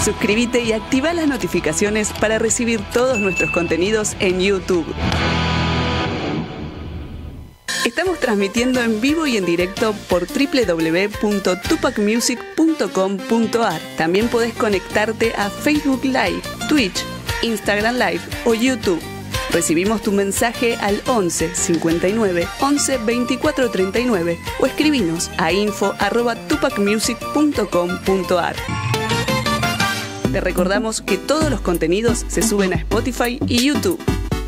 Suscríbete y activa las notificaciones para recibir todos nuestros contenidos en YouTube. Estamos transmitiendo en vivo y en directo por www.tupacmusic.com.ar. También podés conectarte a Facebook Live, Twitch, Instagram Live o YouTube. Recibimos tu mensaje al 11 59 11 24 39 o escribinos a info@tupacmusic.com.ar. Te recordamos que todos los contenidos se suben a Spotify y YouTube.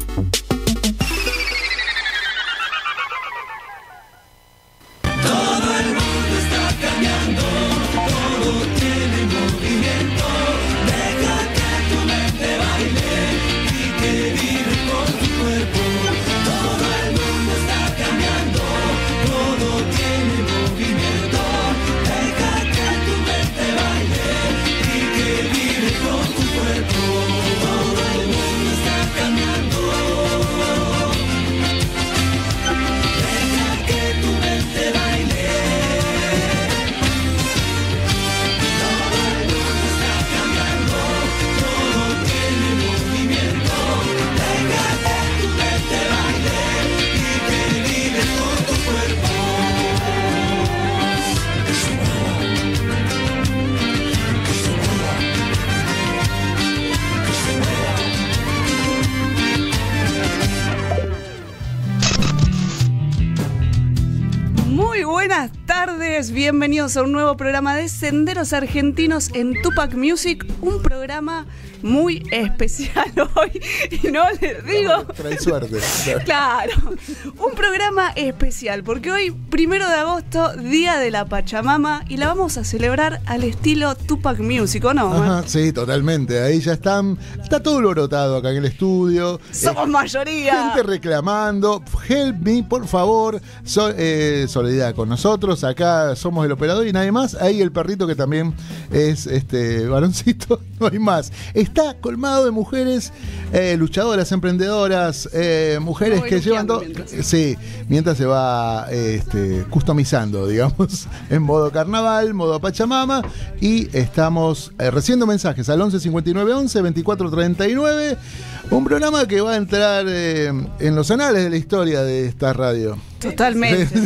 Bienvenidos a un nuevo programa de Senderos Argentinos en Tupac Music, un programa muy especial hoy, y no les digo... Trae suerte. Claro, un programa especial, porque hoy, 1 de agosto, Día de la Pachamama, y la vamos a celebrar al estilo Tupac Music, ¿o no? Ajá, sí, totalmente, ahí ya está todo alborotado acá en el estudio. Somos mayoría. Gente reclamando, help me, por favor, solidaridad con nosotros, acá somos el operador y nadie más, ahí el perrito que también es varoncito, no hay más. Está colmado de mujeres luchadoras, emprendedoras, mujeres que llevan todo. Sí, mientras se va customizando, digamos, en modo carnaval, modo Pachamama, y estamos recibiendo mensajes al 11 59 11 24 39. Un programa que va a entrar en los anales de la historia de esta radio. Totalmente,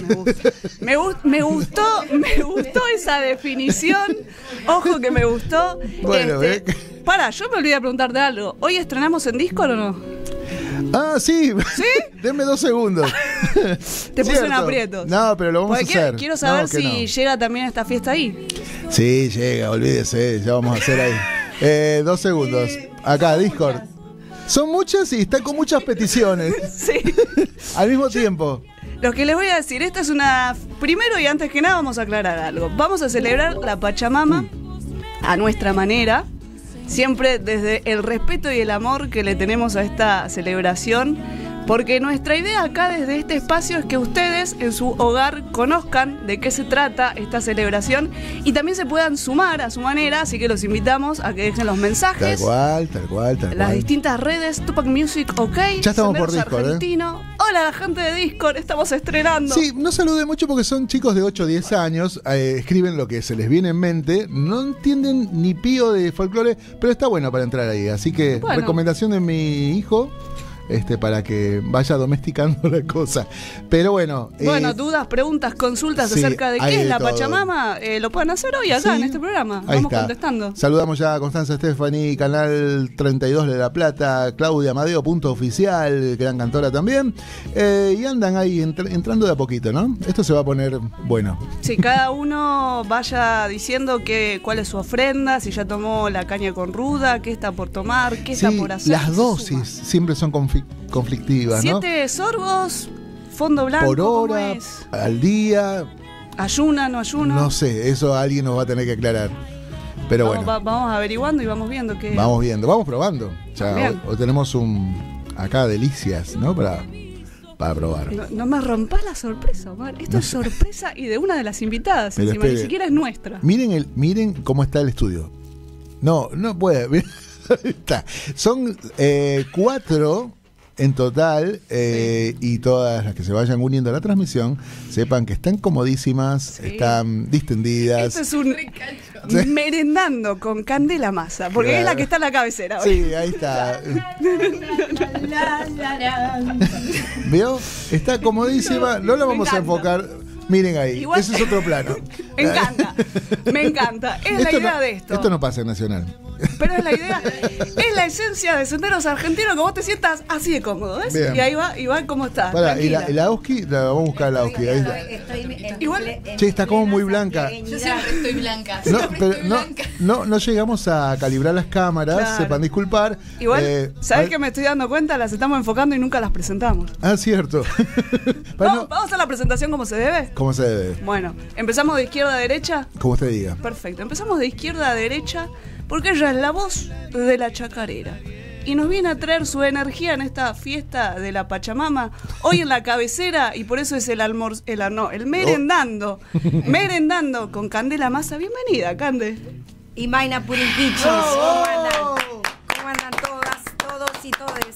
me gustó esa definición. Ojo que me gustó. Bueno, Pará, yo me olvidé de preguntarte algo. ¿Hoy estrenamos en Discord o no? Ah, sí. ¿Sí? Denme 2 segundos. Te puse en aprietos. No, pero lo vamos a hacer. Quiero saber si llega también esta fiesta ahí. Sí, llega, olvídese, ya vamos a hacer ahí. 2 segundos. Acá, Discord. Son muchas y están con muchas peticiones. Sí. Al mismo tiempo. Lo que les voy a decir, esta es una... Primero y antes que nada vamos a aclarar algo. Vamos a celebrar la Pachamama a nuestra manera, siempre desde el respeto y el amor que le tenemos a esta celebración, porque nuestra idea acá desde este espacio es que ustedes en su hogar conozcan de qué se trata esta celebración y también se puedan sumar a su manera, así que los invitamos a que dejen los mensajes. Tal cual. Las distintas redes, Tupac Music, OK. Ya estamos por Senderos Discord, Argentino. Hola la gente de Discord, estamos estrenando. Sí, no saludé mucho porque son chicos de 8 o 10 años, escriben lo que se les viene en mente, no entienden ni pío de folclore, pero está bueno para entrar ahí, así que recomendación de mi hijo. Para que vaya domesticando la cosa. Pero bueno. Dudas, preguntas, consultas acerca de qué es la Pachamama, lo pueden hacer hoy acá en este programa. Vamos contestando. Saludamos ya a Constanza Stephanie, Canal 32 de La Plata, Claudia Amadeo, Punto Oficial, gran cantora también. Y andan ahí entrando de a poquito, ¿no? Esto se va a poner bueno. Sí, cada uno vaya diciendo cuál es su ofrenda, si ya tomó la caña con ruda, qué está por tomar, qué está por hacer. Las dosis siempre son conflictivas, 7 sorbos, fondo blanco, por hora, al día. ¿Ayuna, no ayuna? No sé, eso alguien nos va a tener que aclarar. Pero vamos averiguando y vamos viendo qué. Vamos probando. Ya, hoy tenemos acá delicias, ¿no? Para probar. No me rompas la sorpresa, Omar. Esto es sorpresa y de una de las invitadas. Pero encima, ni siquiera es nuestra. Miren cómo está el estudio. No puede. Está. Son 4 en total, y todas las que se vayan uniendo a la transmisión sepan que están comodísimas, están distendidas. Esto es un merendando con Candela Masa, porque es la que está en la cabecera hoy. Sí, ahí está. ¿Vio? Está comodísima. No la vamos a enfocar. Miren ahí, Igual, ese es otro plano. Me encanta, me encanta. Es la idea de esto. Esto no pasa en Nacional. Pero es la idea, es la esencia de Senderos Argentinos, que vos te sientas así de cómodo, ¿ves? Bien. Y ahí va como está. Pará, y tranquila. la Auski, la vamos a buscar la Auski. Ahí está. Igual- Che, está como muy blanca. Yo siempre estoy blanca. No, Siempre pero estoy no, blanca. no llegamos a calibrar las cámaras, Claro. sepan disculpar. Igual, ¿sabés al- qué me estoy dando cuenta? Las estamos enfocando y nunca las presentamos. Ah, cierto. Vamos a hacer la presentación como se debe. ¿Cómo se debe? Bueno, empezamos de izquierda a derecha. Como usted diga. Perfecto, empezamos de izquierda a derecha porque ella es la voz de la chacarera. Y nos viene a traer su energía en esta fiesta de la Pachamama, hoy en la cabecera, y por eso es el merendando. Merendando con Candela Masa. Bienvenida, Cande. Y Maina Purinquichis. ¿Cómo andan? ¿Cómo andan todas, todos y todes?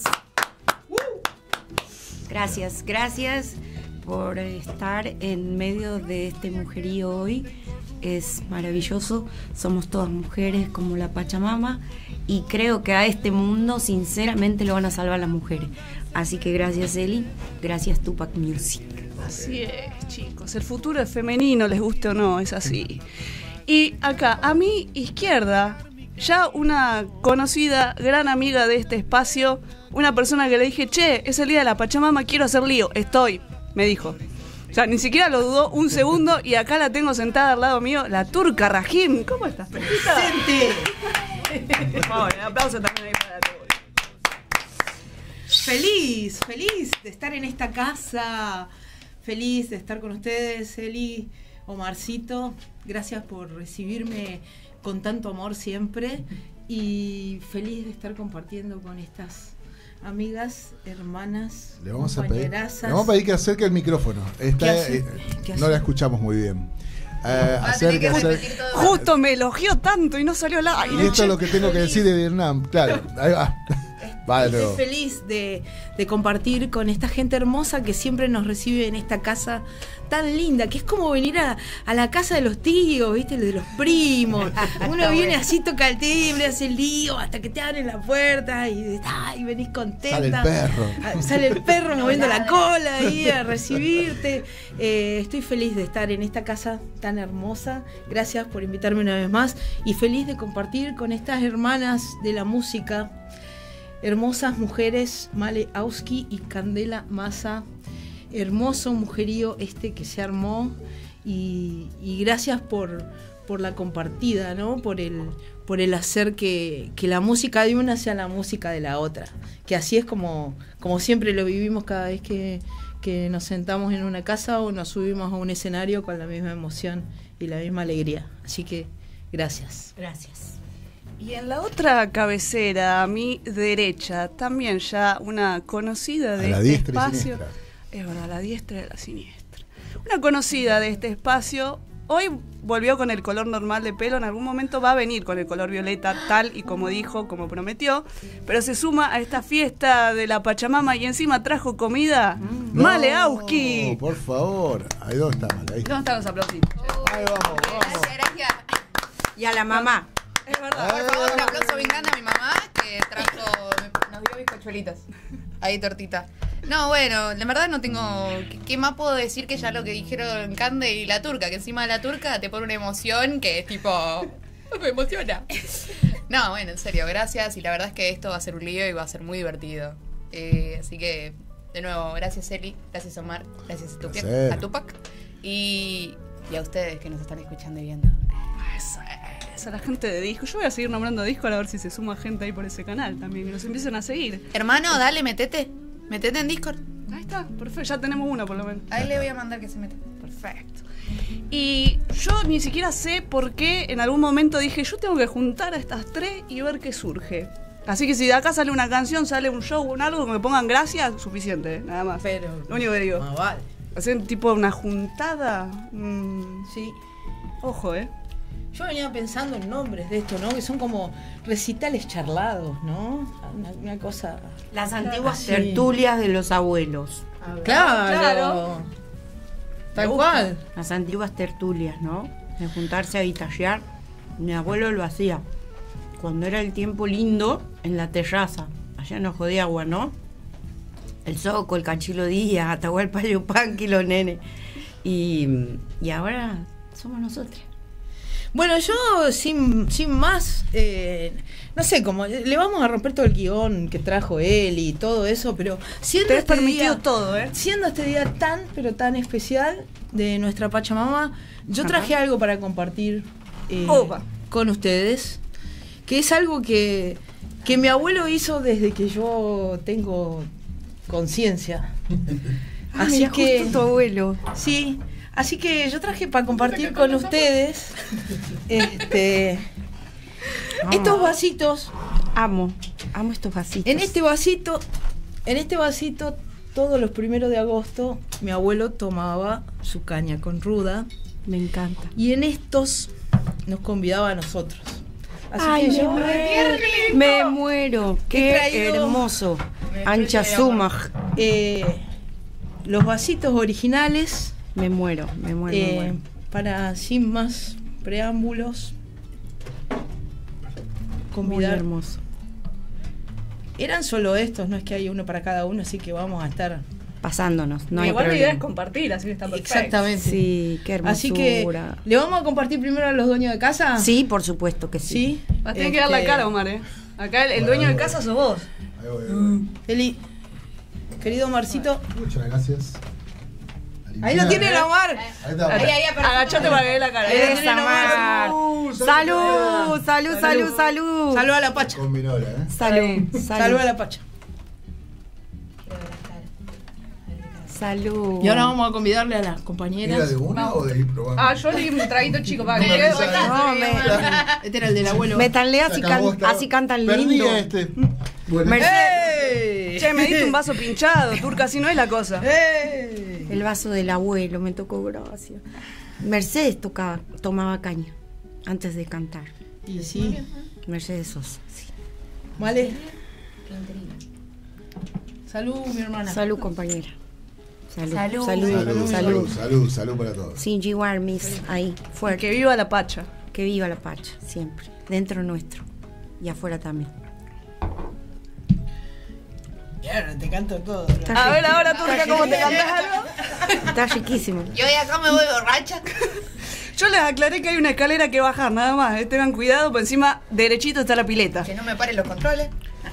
Gracias por estar en medio de este mujerío hoy. Es maravilloso, somos todas mujeres como la Pachamama y creo que a este mundo sinceramente lo van a salvar las mujeres. Así que gracias Eli, gracias Tupac Music. Así es, chicos. El futuro es femenino, les guste o no, es así. Y acá, a mi izquierda, ya una conocida, gran amiga de este espacio, una persona que le dije, che, es el día de la Pachamama, quiero hacer lío. Estoy, me dijo. O sea, ni siquiera lo dudó un segundo y acá la tengo sentada al lado mío, la turca Rajim. ¿Cómo estás, Perquita? Por favor, un aplauso también ahí para todos. Feliz de estar en esta casa, feliz de estar con ustedes, Eli, Omarcito, gracias por recibirme con tanto amor siempre y feliz de estar compartiendo con estas amigas, hermanas, Le vamos a compañerazas. pedir que acerque el micrófono. Está, ¿Qué hace? no la escuchamos muy bien. Va a tener que repetir todo. Justo me elogió tanto y no salió al aire. Y esto es lo que tengo que decir de Vietnam. Claro, ahí va. Vale, Estoy luego. feliz de compartir con esta gente hermosa que siempre nos recibe en esta casa tan linda, que es como venir a la casa de los tíos, ¿viste? De los primos. Uno viene así, toca el timbre, hace el lío, hasta que te abren la puerta y venís contenta. Sale el perro. Sale el perro moviendo la cola ahí a recibirte. Estoy feliz de estar en esta casa tan hermosa. Gracias por invitarme una vez más y feliz de compartir con estas hermanas de la música. Hermosas mujeres, Male Auski y Candela Masa. Hermoso mujerío que se armó y gracias por la compartida, ¿no? Por el hacer que la música de una sea la música de la otra. Que así es como siempre lo vivimos cada vez que nos sentamos en una casa o nos subimos a un escenario con la misma emoción y la misma alegría. Así que gracias. Gracias. Y en la otra cabecera, a mi derecha, también ya una conocida de A la este diestra y espacio. siniestra. Es verdad, la diestra y la siniestra. Una conocida de este espacio. Hoy volvió con el color normal de pelo, en algún momento va a venir con el color violeta, tal y como dijo, como prometió, pero se suma a esta fiesta de la Pachamama y encima trajo comida. Male Auski. No, por favor. Ahí dónde está, Male. Ahí. ¿Dónde están los aplausitos? Ahí vamos, vamos. Gracias. Y a la mamá. Es verdad. Por favor, un aplauso bien grande a mi mamá que nos dio bizcochuelitos. Ahí, tortita. No, bueno, la verdad no tengo... ¿Qué más puedo decir que ya lo que dijeron Cande y la turca? Que encima de la turca te pone una emoción que es tipo... Me emociona. No, bueno, en serio, gracias. Y la verdad es que esto va a ser un lío y va a ser muy divertido. Así que, de nuevo, gracias Eli, gracias Omar, gracias a Tupac y a ustedes que nos están escuchando y viendo. Eso, la gente de Disco. Yo voy a seguir nombrando Disco a ver si se suma gente ahí por ese canal también, que nos empiecen a seguir. Hermano, dale, metete en Discord. Ahí está, perfecto, ya tenemos una por lo menos. Ahí le voy a mandar que se meta. Perfecto. Y yo ni siquiera sé por qué en algún momento dije, yo tengo que juntar a estas tres y ver qué surge. Así que si de acá sale una canción, sale un show, un algo, que me pongan gracias, suficiente, nada más. Pero lo único que digo. más vale. Hacer tipo una juntada. Sí. Ojo, Yo venía pensando en nombres de esto, ¿no? Que son como recitales charlados, ¿no? Una cosa... Las antiguas Sí. tertulias de los abuelos. Claro. Tal cual. Las antiguas tertulias, ¿no? De juntarse a guitarrear Mi abuelo lo hacía cuando era el tiempo lindo en la terraza, allá en Ojo de Agua, ¿no? El Soco, el Cachilo Díaz, Atahualpa Yupanqui, los nenes. Y ahora somos nosotros. Bueno, yo sin más, no sé, como le vamos a romper todo el guión que trajo él y todo eso, pero siendo Te has permitido todo, ¿eh? Siendo este día tan, pero tan especial de nuestra Pachamama, yo traje algo para compartir con ustedes, que es algo que mi abuelo hizo desde que yo tengo conciencia. Así mira, que justo tu abuelo. sí, así que yo traje para compartir con ustedes estos vasitos. Amo estos vasitos. En este vasito, todos los 1 de agosto, mi abuelo tomaba su caña con ruda. Me encanta. Y en estos nos convidaba a nosotros. Así Ay, que yo me muero. He Qué traído- hermoso. Ancha Sumach. los vasitos originales, Me muero. para sin más preámbulos, Muy convidar. hermoso. Eran solo estos, no es que hay uno para cada uno, así que vamos a estar. Pasándonos. No hay Igual la idea es problema. compartir, así que está perfecto. Exactamente. Sí, qué hermosura. Así que, ¿le vamos a compartir primero a los dueños de casa? Sí, por supuesto que sí. Sí. Vas a tener que dar la cara, Omar, ¿eh? Acá el dueño de casa sos vos. Ahí voy. Eli, querido Marcito. Muchas gracias. Ahí lo tiene el Omar. Ahí está. Agachate para que dé la cara. Esa, Mar. Salud. Salud a la Pacha. Con Minora, ¿eh? Salud a la Pacha. Salud. Y ahora vamos a convidarle a las ¿Era compañeras. de una o de ir probando? Yo le di un traguito chico para que No me quede. avisaron. No, me Este era el del abuelo. tanlea Se acabó, estaba- así cantan Perdí lindo. este. Bueno, ¡Ey! Che, me diste un vaso pinchado, turca, así no es la cosa. ¡Ey! El vaso del abuelo, me tocó gracia. Mercedes tomaba caña antes de cantar. Y sí, Mercedes Sosa, sí. vale. Salud, mi hermana. Salud, compañera. Salud. salud para todos. Sin Armis, ahí, fuerte. Que viva la pacha. Que viva la Pacha, siempre. Dentro nuestro. Y afuera también. Ya, te canto todo. A ver ahora, turca, ¿cómo te cantás algo? Está riquísimo. Yo de acá me voy borracha. Yo les aclaré que hay una escalera que bajar, nada más. Tengan cuidado, por encima derechito está la pileta. Que no me paren los controles.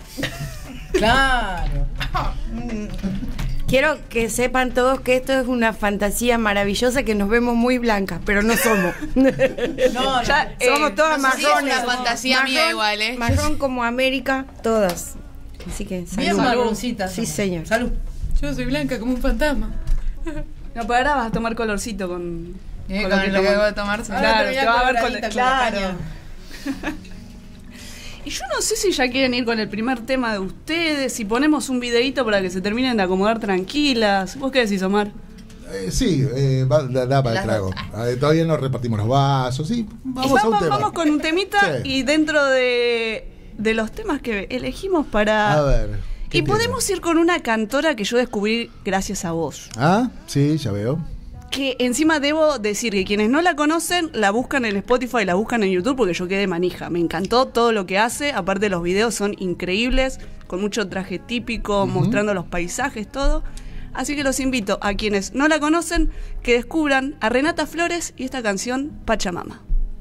Claro. Quiero que sepan todos que esto es una fantasía maravillosa, que nos vemos muy blancas, pero no somos. No, Ya, Somos todas no sé si es marrones. una fantasía mía igual, ¿eh? Marrón como América, todas. Así que bien salud. marroncitas. Sí, señor. Salud. Yo soy blanca como un fantasma. No, pero ahora vas a tomar colorcito con Con lo lo que tomas. acabo de tomarse. Ahora Claro, termina te va a ver coloradita con con la claro. caña. Y yo no sé si ya quieren ir con el primer tema de ustedes, si ponemos un videíto para que se terminen de acomodar tranquilas. ¿Vos qué decís, Omar? Sí, da para el trago. Todavía no repartimos los vasos, sí. Vamos a un tema. Vamos con un temita Sí. y dentro de los temas que elegimos para... A ver. ¿qué Y tema? podemos ir con una cantora que yo descubrí gracias a vos. Ah, sí, ya veo. Que encima debo decir que quienes no la conocen, la buscan en Spotify, la buscan en YouTube, porque yo quedé manija. Me encantó todo lo que hace. Aparte, los videos son increíbles, con mucho traje típico, mostrando los paisajes, todo. Así que los invito a quienes no la conocen, que descubran a Renata Flores y esta canción, Pachamama.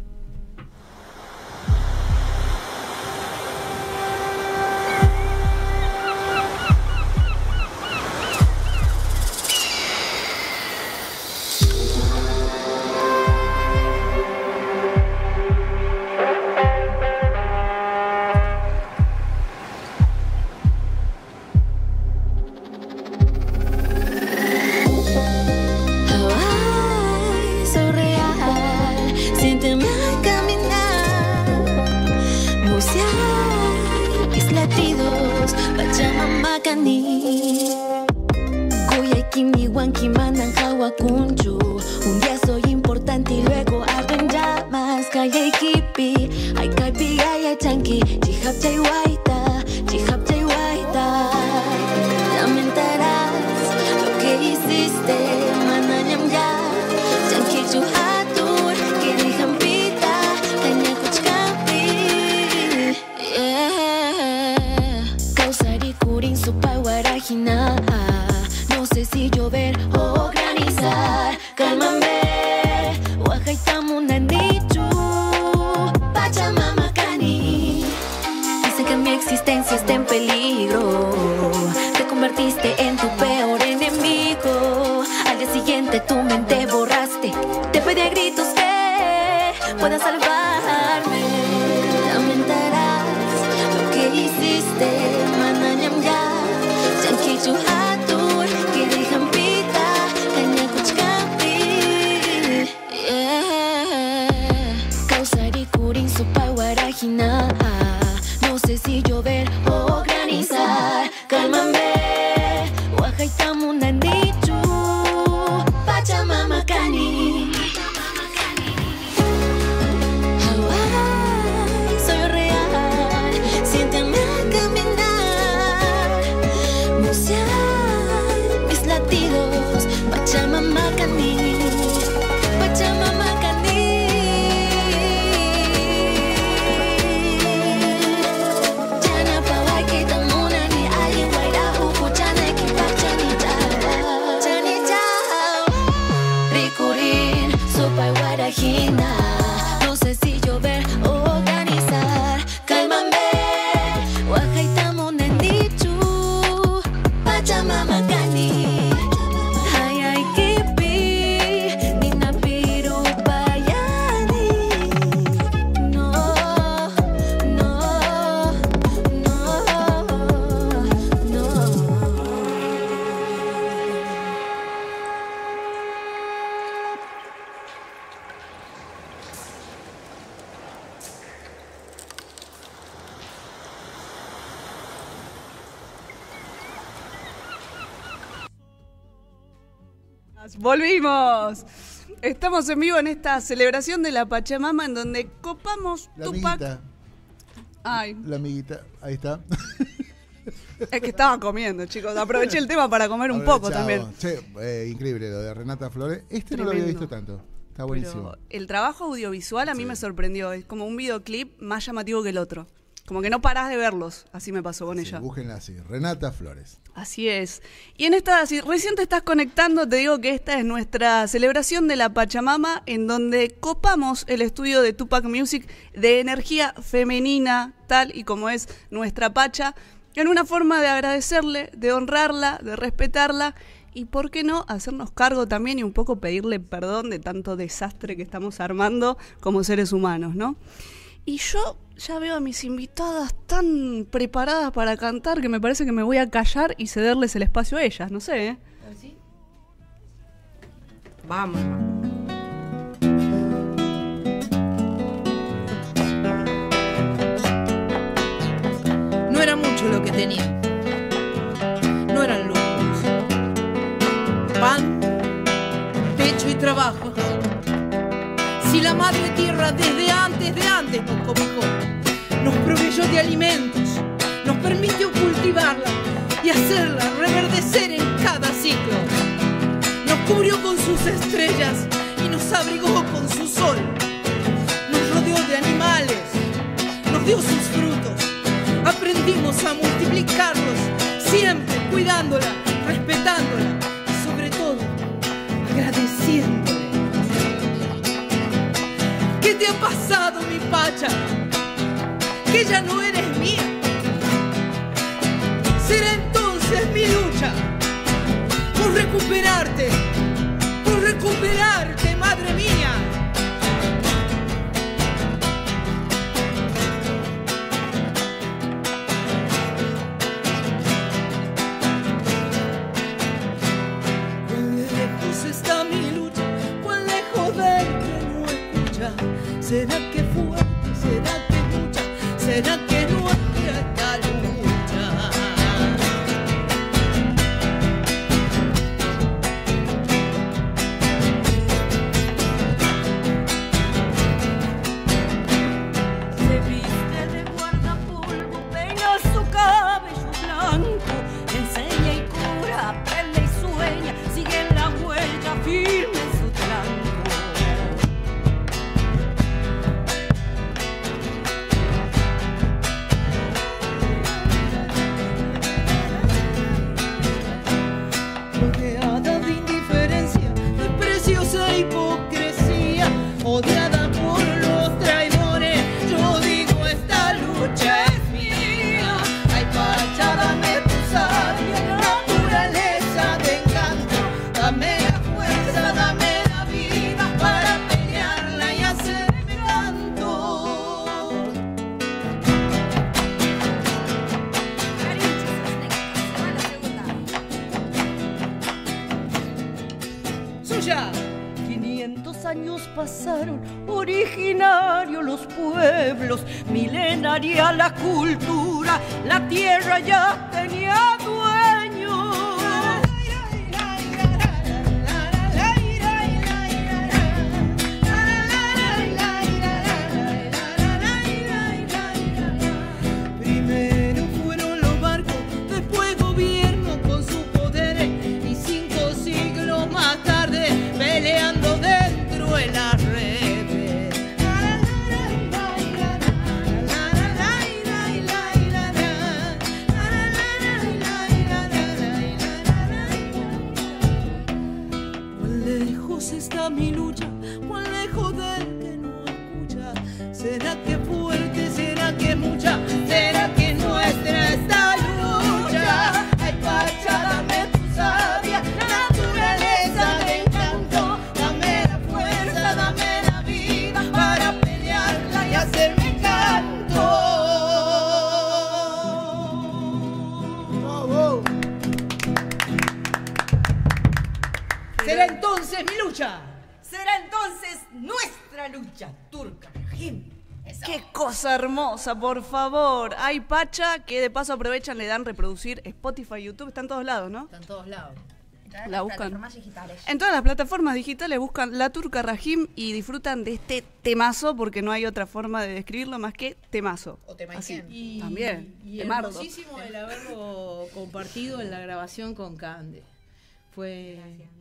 Hawaii, surreal, siénteme caminar, bucear, mis latidos, Pachamama cani. Kuya kimi wanki manan hawakunchu. Un día soy importante y luego ardo en llamas. Kaya kipi, ay kaipi ay chanki. Chihap chay waita, chihap chay waita. Lamentarás lo que hiciste, mananyam ya. Chanki chuhatur, kiri hampita, kanya kuch si llover o granizar. Cálmame, Oaxaca Nichu, Pachamama Cani. Dicen que mi existencia está en peligro. Te convertiste en tu peor enemigo. Al día siguiente tu mente borraste. Te pedí a gritos que puedas salvarme. Lamentarás lo que hiciste. Mananyamga, Yankichu Hatur, Kirijampita, Kanyakuchkampi. Causari Kurin Supai Warajina. No sé si llover o granizar. Cálmame, Oaxaca Nichu, Pachamama Cani. Hawái, soy real, siéntame a caminar, musear mis latidos, Pachamama Cani, Pachamama Cani. Jana pawai kita muna ni ayi waira huku jana kita jani jawa, jani jawa. Rikurin supai warajina. No sé si llover o granizar. Cálmame, Oaxaca Nichu, Pachamama Cani. Ay, ay, kipi, nina piru bayani. No, no, no, no. Volvimos. Estamos en vivo en esta celebración de la Pachamama en donde copamos La Tupac. amiguita, Ay, la amiguita, ahí está. es que estaba comiendo, chicos. Aproveché el tema para comer un poco también. Che, increíble lo de Renata Flores. No lo había visto tanto. Está buenísimo. Pero el trabajo audiovisual a mí me sorprendió. Es como un videoclip más llamativo que el otro. Como que no parás de verlos. Así me pasó con Sí, ella. búsquenla así, Renata Flores. Así es. Y en esta, si recién te estás conectando, te digo que esta es nuestra celebración de la Pachamama, en donde copamos el estudio de Tupac Music de energía femenina, tal y como es nuestra Pacha, en una forma de agradecerle, de honrarla, de respetarla y, ¿por qué no?, hacernos cargo también y un poco pedirle perdón de tanto desastre que estamos armando como seres humanos, ¿no? Y yo ya veo a mis invitadas tan preparadas para cantar que me parece que me voy a callar y cederles el espacio a ellas, no sé, ¿eh? ¿Así? Vamos. No era mucho lo que tenía. No eran lujos. Pan, techo y trabajo. Si la madre tierra desde antes nos cobijó, nos proveyó de alimentos, nos permitió cultivarla y hacerla reverdecer en cada ciclo. Nos cubrió con sus estrellas y nos abrigó con su sol. Nos rodeó de animales, nos dio sus frutos. Aprendimos a multiplicarlos, siempre cuidándola, respetándola y sobre todo agradeciéndola. ¿Qué te ha pasado, mi Pacha? Que ya no eres mía. Será entonces mi lucha por recuperarte, madre mía. Cuán lejos está mi lucha, cuán lejos del que no escucha. ¿Será que fuerte? ¿Será que mucha? ¿Será que no hay esta lucha? Se viste de guardapolvo, peina su cabello blanco, enseña y cura, aprende y sueña, sigue la huella firme en su tranco. años pasaron, originarios los pueblos, milenaria la cultura, la tierra ya tenía dueño. Primero fueron los barcos, después gobierno con su poder y 5 siglos más tarde peleando dentro de las redes. Cuán lejos está mi lucha, cuán lejos del que no escucha. ¿Será que fuerte, será que mucha, será que nuestra esta lucha? Ay, Pacha, dame tu sabia naturaleza de encanto, dame la fuerza, dame la vida para pelearla y hacerme canto. Será entonces mi lucha. Será entonces nuestra lucha, Turca Rahim. Qué cosa hermosa, por favor. Hay Pacha, que de paso aprovechan, le dan reproducir Spotify, YouTube, está en todos lados, ¿no? Está en todos lados. La buscan. Plataformas digitales. En todas las plataformas digitales buscan La Turca Rahim y disfrutan de este temazo, porque no hay otra forma de describirlo más que temazo. O tema Así, Y, también, y temardo. hermosísimo el haberlo compartido en la grabación con Cande. Fue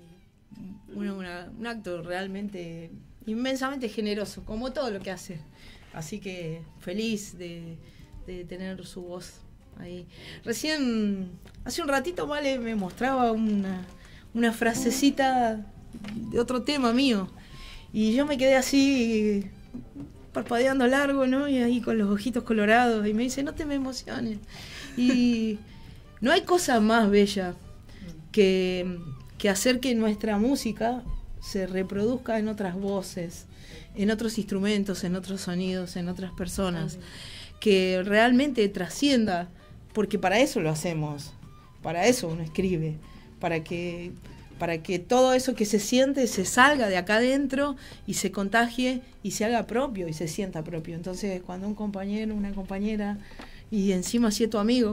un acto realmente inmensamente generoso, como todo lo que hace. Así que feliz de tener su voz ahí. Recién, hace un ratito, Vale me mostraba una frasecita de otro tema mío. Y yo me quedé así, parpadeando largo, ¿no? Y ahí con los ojitos colorados. Y me dice, no te me emociones. Y no hay cosa más bella que hacer que nuestra música se reproduzca en otras voces, en otros instrumentos, en otros sonidos, en otras personas, que realmente trascienda, porque para eso lo hacemos, para eso uno escribe, para que todo eso que se siente se salga de acá adentro y se contagie y se haga propio y se sienta propio. Entonces, cuando un compañero, una compañera, y encima si es tu amigo,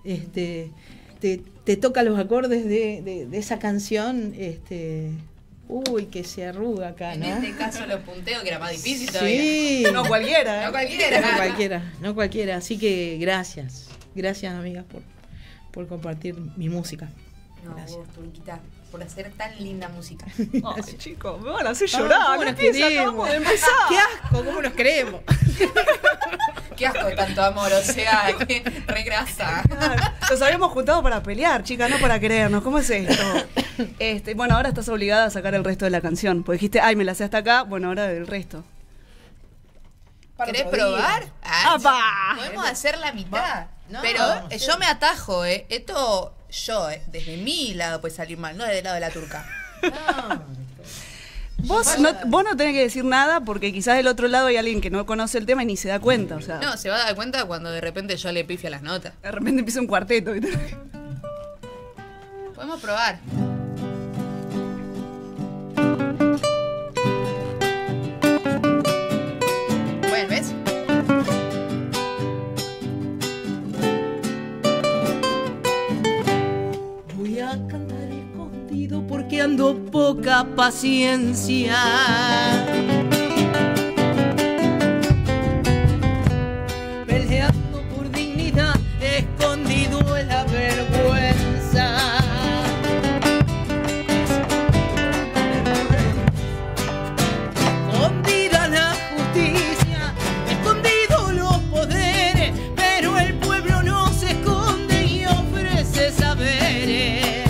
te toca los acordes de esa canción, uy, que se arruga acá, ¿no? En este caso lo punteo, que era más difícil todavía. Sí. No cualquiera, ¿eh? No cualquiera. No cualquiera. Así que gracias, amigas, por compartir mi música. No, Gracias. vos, Turquita, por hacer tan linda música. Ay, chicos, me van a hacer llorar. ¿Cómo ¿Qué nos piensan? queremos? Acabamos de empezar. ¡Qué asco! ¿Cómo nos queremos? Qué asco de tanto amor, o sea, qué regrasa. Nos habíamos juntado para pelear, chicas, no para querernos. ¿Cómo es esto? Bueno, ahora estás obligada a sacar el resto de la canción. Porque dijiste, ay, me la sé hasta acá. Bueno, ahora el resto. ¿Querés probar? ¡Apa! Podemos hacer la mitad. No, pero vamos, yo me atajo, Esto, desde mi lado puede salir mal, no desde el lado de la turca. Vos no tenés que decir nada porque quizás del otro lado hay alguien que no conoce el tema y ni se da cuenta. O sea, No, se va a dar cuenta cuando de repente yo le pifio las notas. de repente empieza un cuarteto. ¿Viste? Podemos probar. Bueno, ¿ves? Voy a cantar escondido porque ando poca paciencia. Peleando por dignidad, escondido en la vergüenza. Escondida la justicia, escondido los poderes, pero el pueblo no se esconde y ofrece saberes.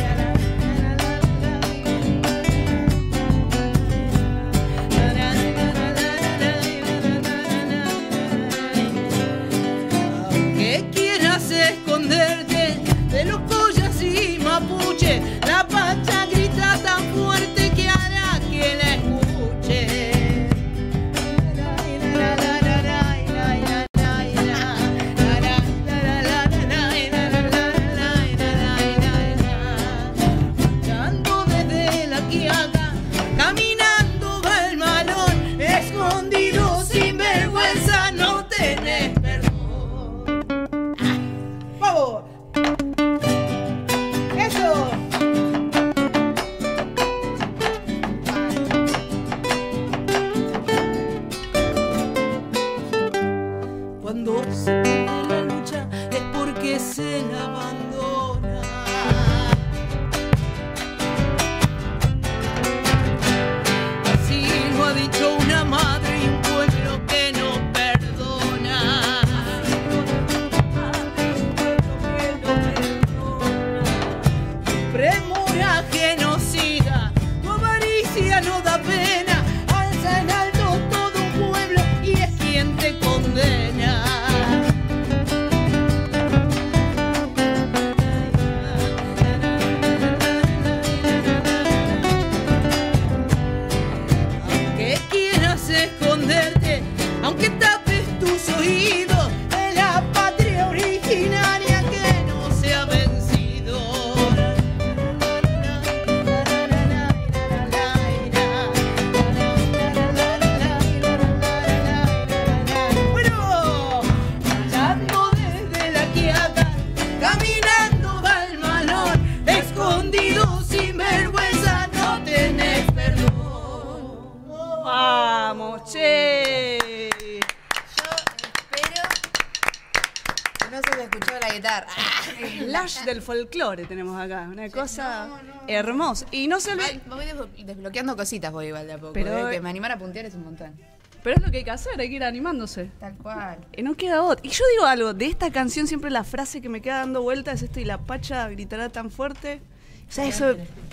No se me escuchó la guitarra. Lash del folclore tenemos acá. Una cosa hermosa. Y no se olvide. Voy desbloqueando cositas, voy igual de a poco. Pero- que me animar a puntear es un montón. Pero es lo que hay que hacer, hay que ir animándose. Tal cual. No queda otra. Y yo digo algo, de esta canción siempre la frase que me queda dando vuelta es esto: y la pacha gritará tan fuerte. O sea, eso.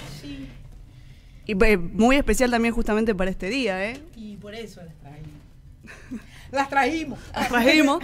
Y muy especial también justamente para este día, ¿eh? Y por eso las trajimos. Las trajimos. Trajimos.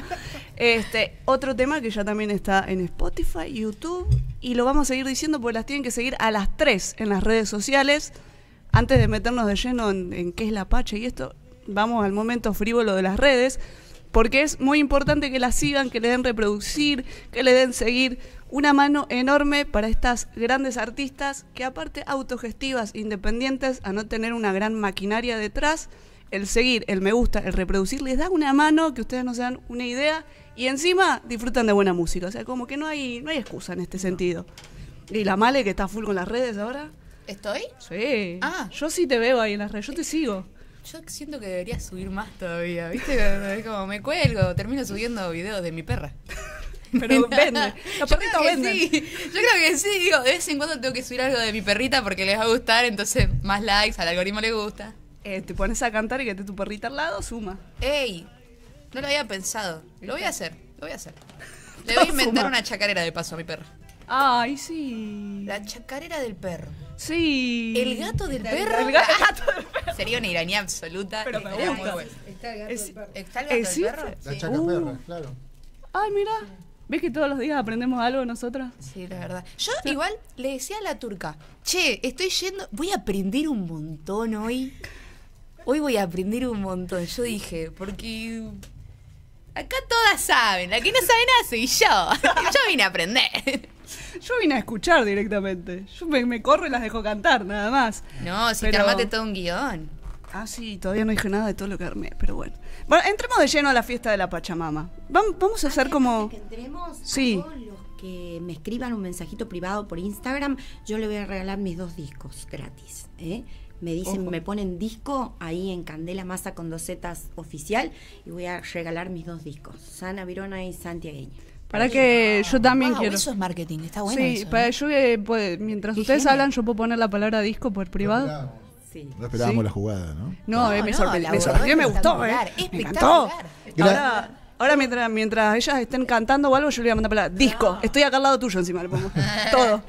Otro tema que ya también está en Spotify, YouTube, y lo vamos a seguir diciendo porque las tienen que seguir a las 3 en las redes sociales. Antes de meternos de lleno en qué es la pacha y esto, vamos al momento frívolo de las redes, porque es muy importante que las sigan, que le den reproducir, que le den seguir. Una mano enorme para estas grandes artistas que, aparte autogestivas, independientes, a no tener una gran maquinaria detrás, el seguir, el me gusta, el reproducir, les da una mano que ustedes no se dan una idea y encima disfrutan de buena música. O sea, como que no hay excusa en este sentido. Y la Male, que está full con las redes ahora. ¿Estoy? Sí. Ah. Yo sí te veo ahí en las redes, yo te sigo. Yo siento que debería subir más todavía, ¿viste? Como me cuelgo, termino subiendo videos de mi perra. Pero vende. Los Yo perritos creo que venden. sí. Yo creo que sí, digo, de vez en cuando tengo que subir algo de mi perrita porque les va a gustar, entonces más likes, al algoritmo le gusta. Te pones a cantar y que esté tu perrita al lado, suma. ¡Ey! No lo había pensado. Lo voy a hacer, lo voy a hacer. Le voy a inventar una chacarera de paso a mi perra. Ay, sí. La chacarera del perro. Sí. ¿El gato del perro? El gato del perro. Sería una ironía absoluta. Pero me Estaría gusta. muy bueno. Está el gato del perro. ¿Está el gato del ¿existe? perro? La Sí. chacaperra, claro. Ay, mira. ¿Ves que todos los días aprendemos algo nosotras? Sí, la verdad. Yo igual le decía a la turca, che, estoy yendo, voy a aprender un montón hoy. Hoy voy a aprender un montón. Yo dije, porque acá todas saben, la que no sabe nada soy yo. Yo vine a aprender. Yo vine a escuchar directamente. Yo me corro y las dejo cantar, nada más. No, si Pero- te armaste todo un guión. Ah, sí, todavía no dije nada de todo lo que armé, pero bueno. Bueno, entremos de lleno a la fiesta de la Pachamama. Vamos a hacer como... Antes de que entremos, Sí. a todos los que me escriban un mensajito privado por Instagram, yo le voy a regalar mis 2 discos gratis. Me dicen, Ojo. me ponen disco ahí en Candela Masa con 2 zetas oficial y voy a regalar mis 2 discos, Sana Virona y Santiagueña. Para que yo también Wow, quiero... eso es marketing, está bueno Sí, eso, para ¿eh? yo mientras ustedes Ingenio. hablan, yo puedo poner la palabra disco por privado. Sí. No esperábamos Sí. la jugada, ¿no? No, me la sorprendió, abordó me gustó, espectacular, me encantó. espectacular. Ahora mientras ellas estén cantando o algo, yo le voy a mandar palabra. Disco, estoy acá al lado tuyo encima, le pongo. Todo.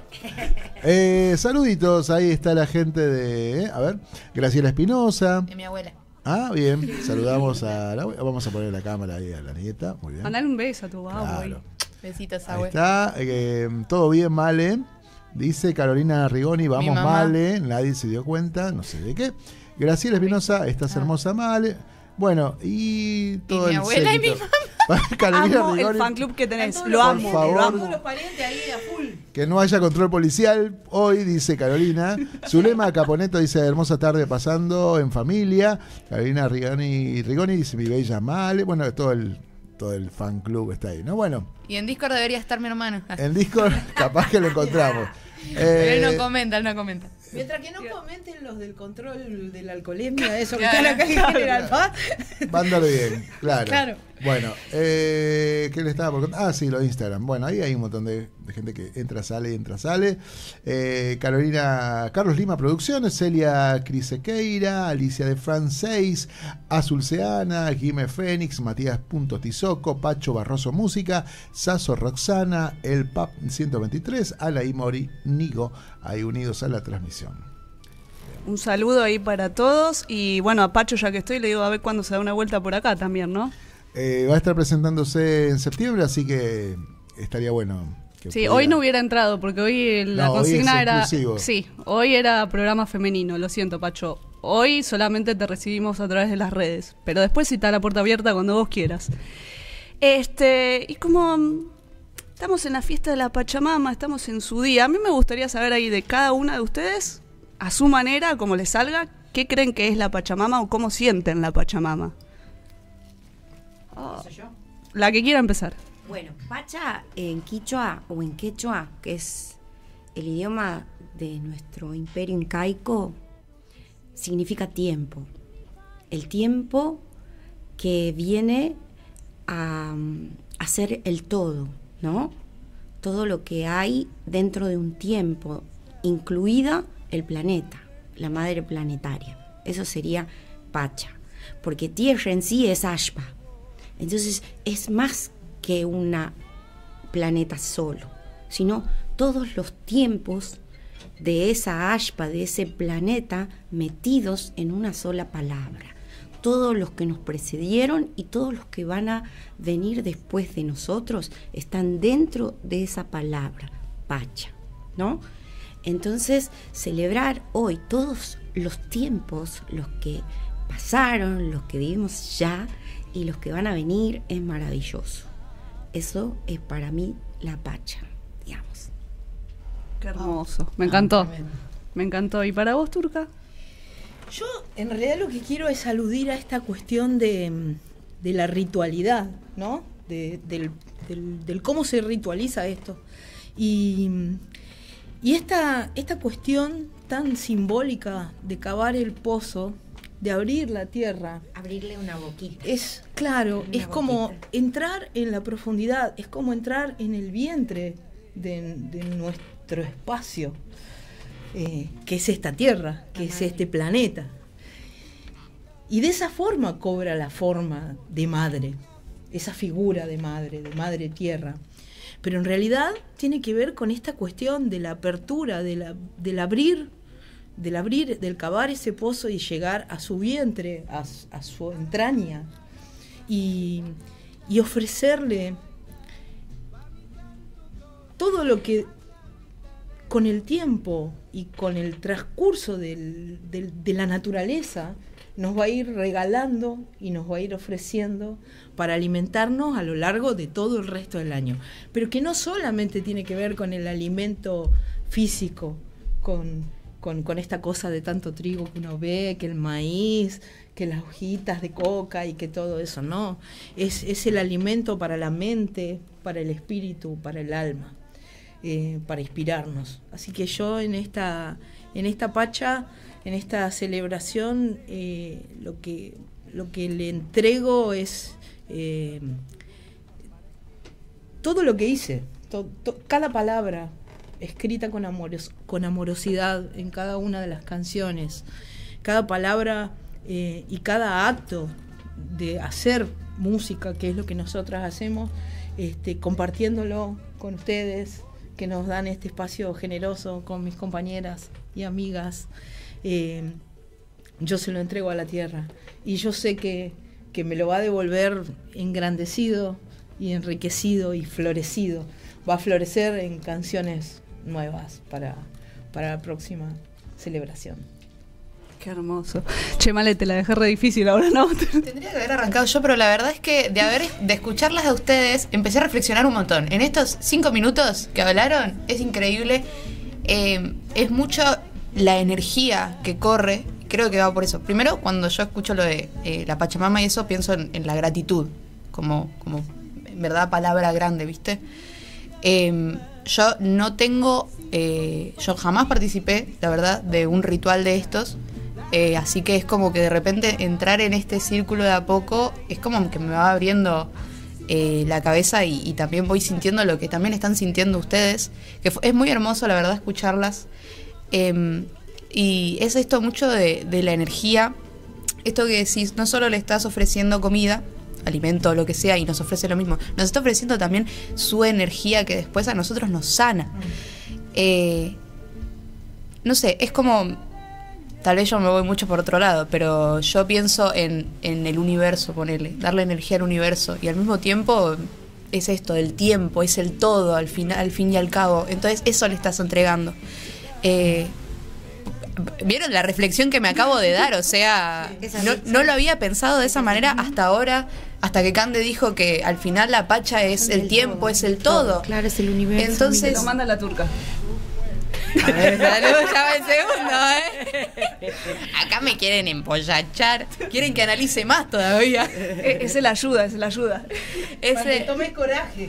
Saluditos, ahí está la gente de, a ver, Graciela Espinosa. De mi abuela. Ah, bien, saludamos a la, vamos a poner la cámara ahí a la nieta, muy bien. Mandale un beso a tu abuelo. Claro. Besitos, Ahí abuela. está, todo bien, Male. Dice Carolina Rigoni, vamos Mi mamá. Male, nadie se dio cuenta, no sé de qué. Graciela Espinosa, estás hermosa, Male. Bueno, y todo mi el abuela y mi séquito. Carolina Amo el Rigoni, fan club que tenés, Están lo todos amo, por favor. lo Todos amo. los parientes ahí a full. que no haya control policial hoy, dice Carolina. Zulema Caponeto dice, hermosa tarde pasando en familia. Carolina Rigoni dice, mi bella Male. Bueno, todo el fan club está ahí, ¿no? Bueno, Y en Discord debería estar mi hermano. en Discord capaz que lo encontramos. Pero él no comenta, él no comenta. Mientras que no comenten los del control de la alcoholemia, eso que Claro. están acá en General Paz. Va a andar bien, claro. Claro. Bueno, ¿qué le estaba por contar? Ah, sí, lo de Instagram. Bueno, ahí hay un montón de gente que entra, sale. Carlos Lima Producciones, Celia Crisequeira, Alicia de Franceis, Azulceana, Jime Fénix, Matías Tizoco, Pacho Barroso Música, Saso Roxana, El PAP 123, Alaí Mori, Nigo, ahí unidos a la transmisión. Un saludo ahí para todos. Y bueno, a Pacho, ya que estoy, le digo a ver cuándo se da una vuelta por acá también, ¿no? Va a estar presentándose en septiembre, así que estaría bueno. Que Sí, pudiera. hoy no hubiera entrado porque hoy la No, hoy consigna es era... exclusivo. Sí, hoy era programa femenino, lo siento, Pacho. Hoy solamente te recibimos a través de las redes, pero después sí está la puerta abierta cuando vos quieras. Y como estamos en la fiesta de la Pachamama, estamos en su día, a mí me gustaría saber ahí de cada una de ustedes, a su manera, como les salga, ¿qué creen que es la Pachamama o cómo sienten la Pachamama? ¿Soy yo? La que quiera empezar. Bueno, Pacha en quichua o en quechua, que es el idioma de nuestro imperio incaico, significa tiempo. El tiempo que viene a hacer el todo, ¿no? Todo lo que hay dentro de un tiempo, incluida el planeta, la madre planetaria. Eso sería Pacha, porque tierra en sí es Ashpa. Entonces es más que una planeta solo, sino todos los tiempos de esa Ashpa, de ese planeta, metidos en una sola palabra. Todos los que nos precedieron y todos los que van a venir después de nosotros están dentro de esa palabra, Pacha, ¿no? Entonces, celebrar hoy todos los tiempos, los que pasaron, los que vivimos ya y los que van a venir, es maravilloso. Eso es para mí la Pacha, digamos. Qué hermoso. Me encantó. Me encantó. ¿Y para vos, Turca? Yo en realidad lo que quiero es aludir a esta cuestión de la ritualidad, ¿no? Del cómo se ritualiza esto. Y esta cuestión tan simbólica de cavar el pozo, de abrir la tierra. Abrirle una boquita. Es claro, es como entrar en la profundidad, es como entrar en el vientre de nuestro espacio. Que es esta tierra, que es este planeta. Y de esa forma cobra la forma de madre, esa figura de madre tierra. Pero en realidad tiene que ver con esta cuestión de la apertura, del abrir, del cavar ese pozo y llegar a su vientre, a su entraña, y ofrecerle todo lo que con el tiempo y con el transcurso de la naturaleza nos va a ir regalando y nos va a ir ofreciendo para alimentarnos a lo largo de todo el resto del año. Pero que no solamente tiene que ver con el alimento físico, con esta cosa de tanto trigo que uno ve, que el maíz, que las hojitas de coca y que todo eso, no. Es el alimento para la mente, para el espíritu, para el alma. Para inspirarnos. Así que yo en esta Pacha, en esta celebración, lo que le entrego es todo lo que hice, cada palabra escrita con amorosidad en cada una de las canciones, cada palabra y cada acto de hacer música, que es lo que nosotras hacemos, compartiéndolo con ustedes, que nos dan este espacio generoso con mis compañeras y amigas. Yo se lo entrego a la tierra y yo sé que me lo va a devolver engrandecido y enriquecido y florecido. Va a florecer en canciones nuevas para la próxima celebración. Qué hermoso. Che, Male, te la dejé re difícil ahora, ¿no? Tendría que haber arrancado yo, pero la verdad es que de escucharlas a ustedes, empecé a reflexionar un montón. En estos 5 minutos que hablaron, es increíble. Es mucho la energía que corre. Creo que va por eso. Primero, cuando yo escucho lo de la Pachamama y eso, pienso en la gratitud. Como en verdad, palabra grande, ¿viste? Yo no tengo... yo jamás participé, la verdad, de un ritual de estos. Así que es como que de repente entrar en este círculo de a poco es como que me va abriendo la cabeza y también voy sintiendo lo que también están sintiendo ustedes, que es muy hermoso la verdad escucharlas, y es esto mucho de la energía, esto que decís, no solo le estás ofreciendo comida, alimento o lo que sea y nos ofrece lo mismo, nos está ofreciendo también su energía que después a nosotros nos sana. No sé, es como... Tal vez yo me voy mucho por otro lado, pero yo pienso en el universo, ponerle, darle energía al universo. Y al mismo tiempo es esto, el tiempo, es el todo, al fin y al cabo. Entonces eso le estás entregando. ¿Vieron la reflexión que me acabo de dar? O sea, no lo había pensado de esa manera hasta ahora, hasta que Cande dijo que al final la Pacha es el tiempo, es el todo. Claro, es el universo. Entonces lo manda la Turca. A ver, salud, ya va el segundo, Acá me quieren empollachar. Quieren que analice más todavía. Es la ayuda, es la ayuda. Para que tomes coraje.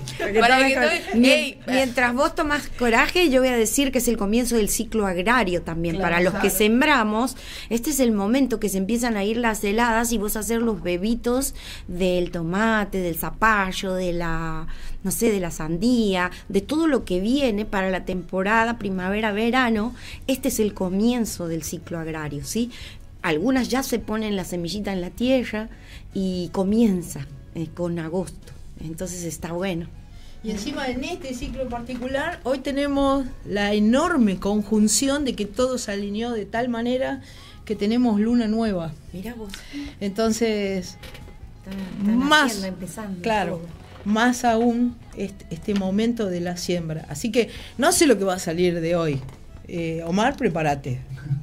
Mientras vos tomás coraje, yo voy a decir que es el comienzo del ciclo agrario también. Claro, para los que sembramos, este es el momento que se empiezan a ir las heladas y vos hacer los bebitos del tomate, del zapallo, de la, no sé, de la sandía, de todo lo que viene para la temporada primavera-verano. Este es el comienzo del ciclo agrario, ¿sí? Algunas ya se ponen la semillita en la tierra y comienza con agosto. Entonces está bueno. Y encima en este ciclo particular, hoy tenemos la enorme conjunción de que todo se alineó de tal manera que tenemos luna nueva. Mirá vos. Entonces, Están más, empezando. claro, más aún este momento de la siembra. Así que no sé lo que va a salir de hoy. Omar, prepárate.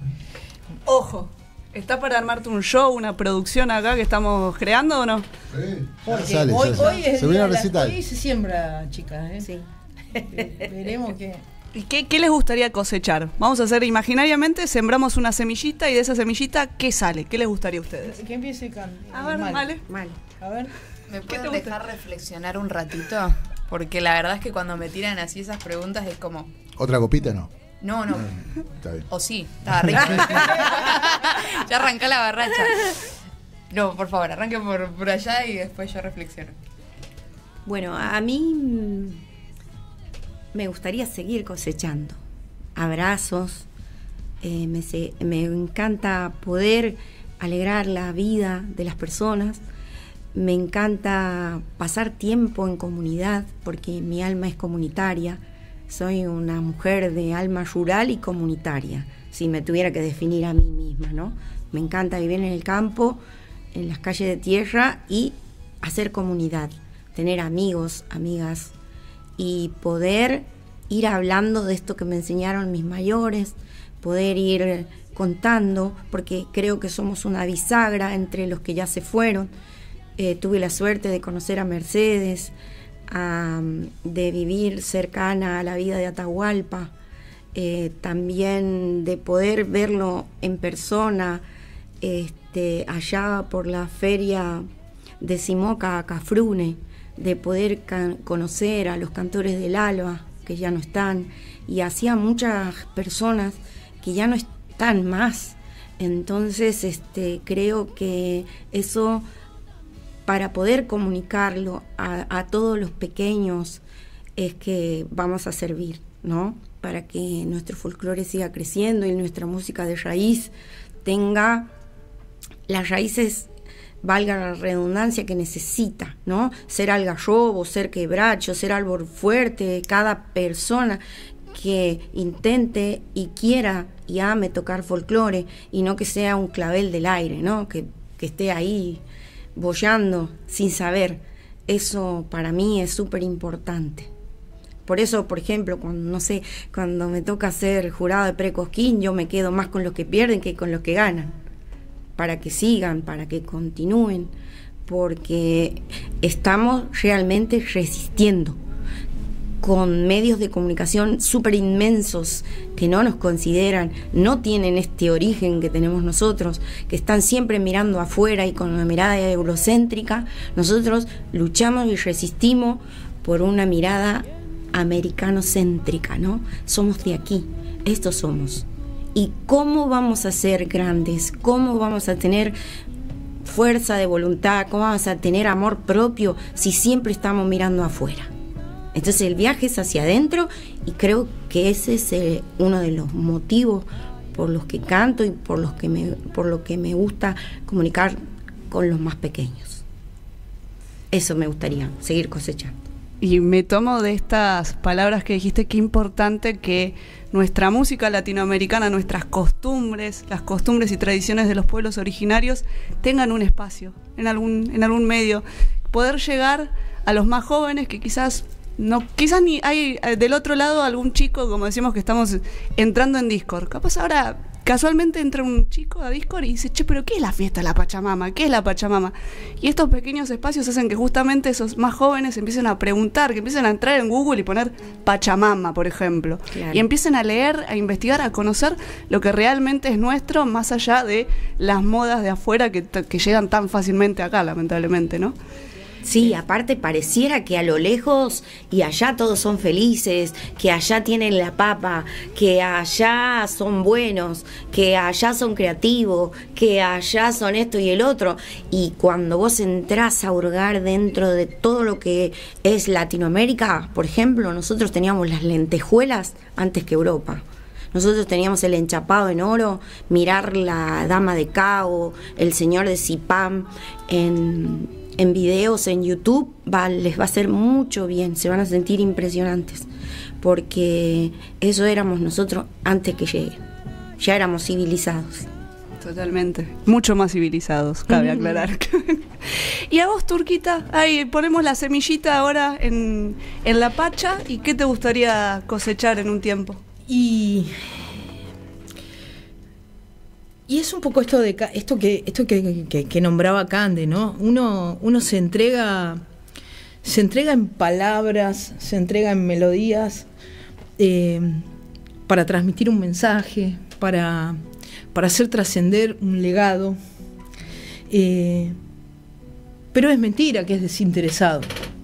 Ojo, ¿está para armarte un show, una producción acá que estamos creando o no? Porque Sale, hoy es se el viene día a de la- recital. hoy se siembra, chicas. Sí. Veremos que... ¿Y qué les gustaría cosechar? Vamos a hacer imaginariamente, sembramos una semillita y de esa semillita, ¿qué sale? ¿Qué les gustaría a ustedes? Que empiece A ver, vale. Mal. A ver. ¿Me te pueden gusta? dejar reflexionar un ratito? Porque la verdad es que cuando me tiran así esas preguntas es como, ¿Otra copita no? no. Está bien. O sí, estaba rico. Ya arrancá la barracha. No, por favor, arranque por allá y después yo reflexiono. Bueno, a mí me gustaría seguir cosechando abrazos. Me encanta poder alegrar la vida de las personas. Me encanta pasar tiempo en comunidad porque mi alma es comunitaria. Soy una mujer de alma rural y comunitaria, si me tuviera que definir a mí misma, ¿no? Me encanta vivir en el campo, en las calles de tierra y hacer comunidad, tener amigos, amigas y poder ir hablando de esto que me enseñaron mis mayores, poder ir contando, porque creo que somos una bisagra entre los que ya se fueron. Tuve la suerte de conocer a Mercedes, de vivir cercana a la vida de Atahualpa, también de poder verlo en persona, allá por la feria de Simoca, Cafrune, de poder conocer a los cantores del Alba, que ya no están, y hacía muchas personas que ya no están más. Entonces, creo que eso, para poder comunicarlo a todos los pequeños, es que vamos a servir, ¿no? Para que nuestro folclore siga creciendo y nuestra música de raíz tenga las raíces, valga la redundancia, que necesita, ¿no? Ser algarrobo, ser quebracho, ser árbol fuerte, cada persona que intente y quiera y ame tocar folclore y no que sea un clavel del aire, ¿no? Que esté ahí boyando sin saber. Eso para mí es súper importante. Por eso, por ejemplo, cuando me toca ser jurado de Precosquín, yo me quedo más con los que pierden que con los que ganan, para que sigan, para que continúen, porque estamos realmente resistiendo con medios de comunicación súper inmensos que no nos consideran, no tienen este origen que tenemos nosotros, que están siempre mirando afuera y con una mirada eurocéntrica. Nosotros luchamos y resistimos por una mirada americanocéntrica, ¿no? Somos de aquí, estos somos. ¿Y cómo vamos a ser grandes? ¿Cómo vamos a tener fuerza de voluntad? ¿Cómo vamos a tener amor propio si siempre estamos mirando afuera? Entonces el viaje es hacia adentro y creo que ese es uno de los motivos por los que canto y por lo que me gusta comunicar con los más pequeños. Eso me gustaría, seguir cosechando. Y me tomo de estas palabras que dijiste, qué importante que nuestra música latinoamericana, nuestras costumbres, las costumbres y tradiciones de los pueblos originarios tengan un espacio en algún medio. Poder llegar a los más jóvenes que quizás ni hay del otro lado algún chico, como decimos que estamos entrando en Discord. Capaz ahora casualmente entra un chico a Discord y dice, che, pero ¿qué es la fiesta de la Pachamama? ¿Qué es la Pachamama? Y estos pequeños espacios hacen que justamente esos más jóvenes empiecen a preguntar, que empiecen a entrar en Google y poner Pachamama, por ejemplo. Claro. Y empiecen a leer, a investigar, a conocer lo que realmente es nuestro, más allá de las modas de afuera que llegan tan fácilmente acá, lamentablemente, ¿no? Sí, aparte pareciera que a lo lejos y allá todos son felices, que allá tienen la papa, que allá son buenos, que allá son creativos, que allá son esto y el otro. Y cuando vos entrás a hurgar dentro de todo lo que es Latinoamérica, por ejemplo, nosotros teníamos las lentejuelas antes que Europa. Nosotros teníamos el enchapado en oro, mirar la Dama de Cao, el señor de Zipam en videos en YouTube, les va a hacer mucho bien, se van a sentir impresionantes, porque eso éramos nosotros antes que llegue, ya éramos civilizados. Totalmente, mucho más civilizados, cabe aclarar. Y a vos, Turquita, ahí ponemos la semillita ahora en la pacha, ¿y qué te gustaría cosechar en un tiempo? Y es un poco esto que nombraba Cande, ¿no? Uno se entrega en palabras, se entrega en melodías, para transmitir un mensaje, para hacer trascender un legado, pero es mentira que es desinteresado.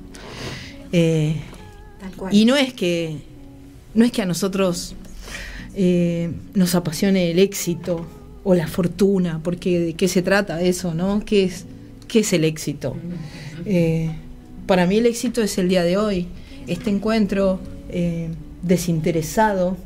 Tal cual. Y no es que a nosotros nos apasione el éxito o la fortuna, porque ¿de qué se trata eso, no? ¿Qué es el éxito? Para mí el éxito es el día de hoy, este encuentro desinteresado,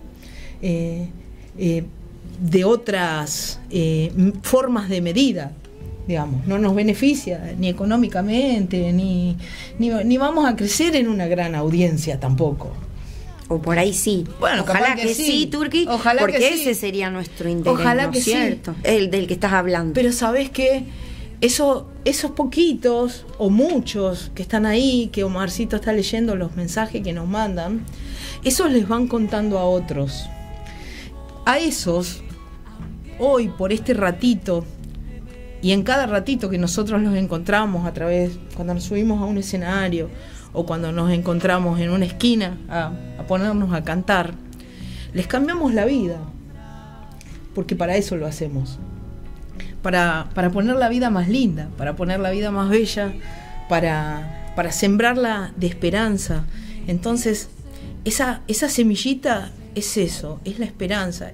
de otras formas de medida, digamos, no nos beneficia ni económicamente, ni vamos a crecer en una gran audiencia tampoco. O por ahí sí. Bueno, ojalá que sí, Turqui, ojalá porque que sí. ese sería nuestro interés, Ojalá ¿no que es cierto? El del que estás hablando. Pero ¿sabés qué? Esos poquitos o muchos que están ahí, que Omarcito está leyendo los mensajes que nos mandan, esos les van contando a otros. A esos, hoy por este ratito, y en cada ratito que nosotros los encontramos a través, cuando nos subimos a un escenario o cuando nos encontramos en una esquina a ponernos a cantar, les cambiamos la vida, porque para eso lo hacemos, para poner la vida más linda, para poner la vida más bella, para sembrarla de esperanza. Entonces esa semillita es eso, es la esperanza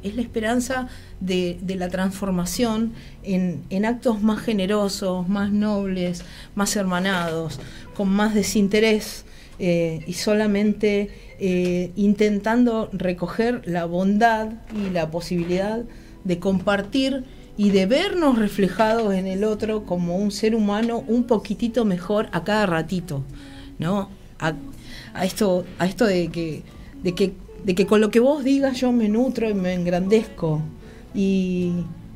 de la transformación en actos más generosos, más nobles, más hermanados, con más desinterés, y solamente intentando recoger la bondad y la posibilidad de compartir y de vernos reflejados en el otro como un ser humano un poquitito mejor a cada ratito, ¿no? A esto de que con lo que vos digas yo me nutro y me engrandezco y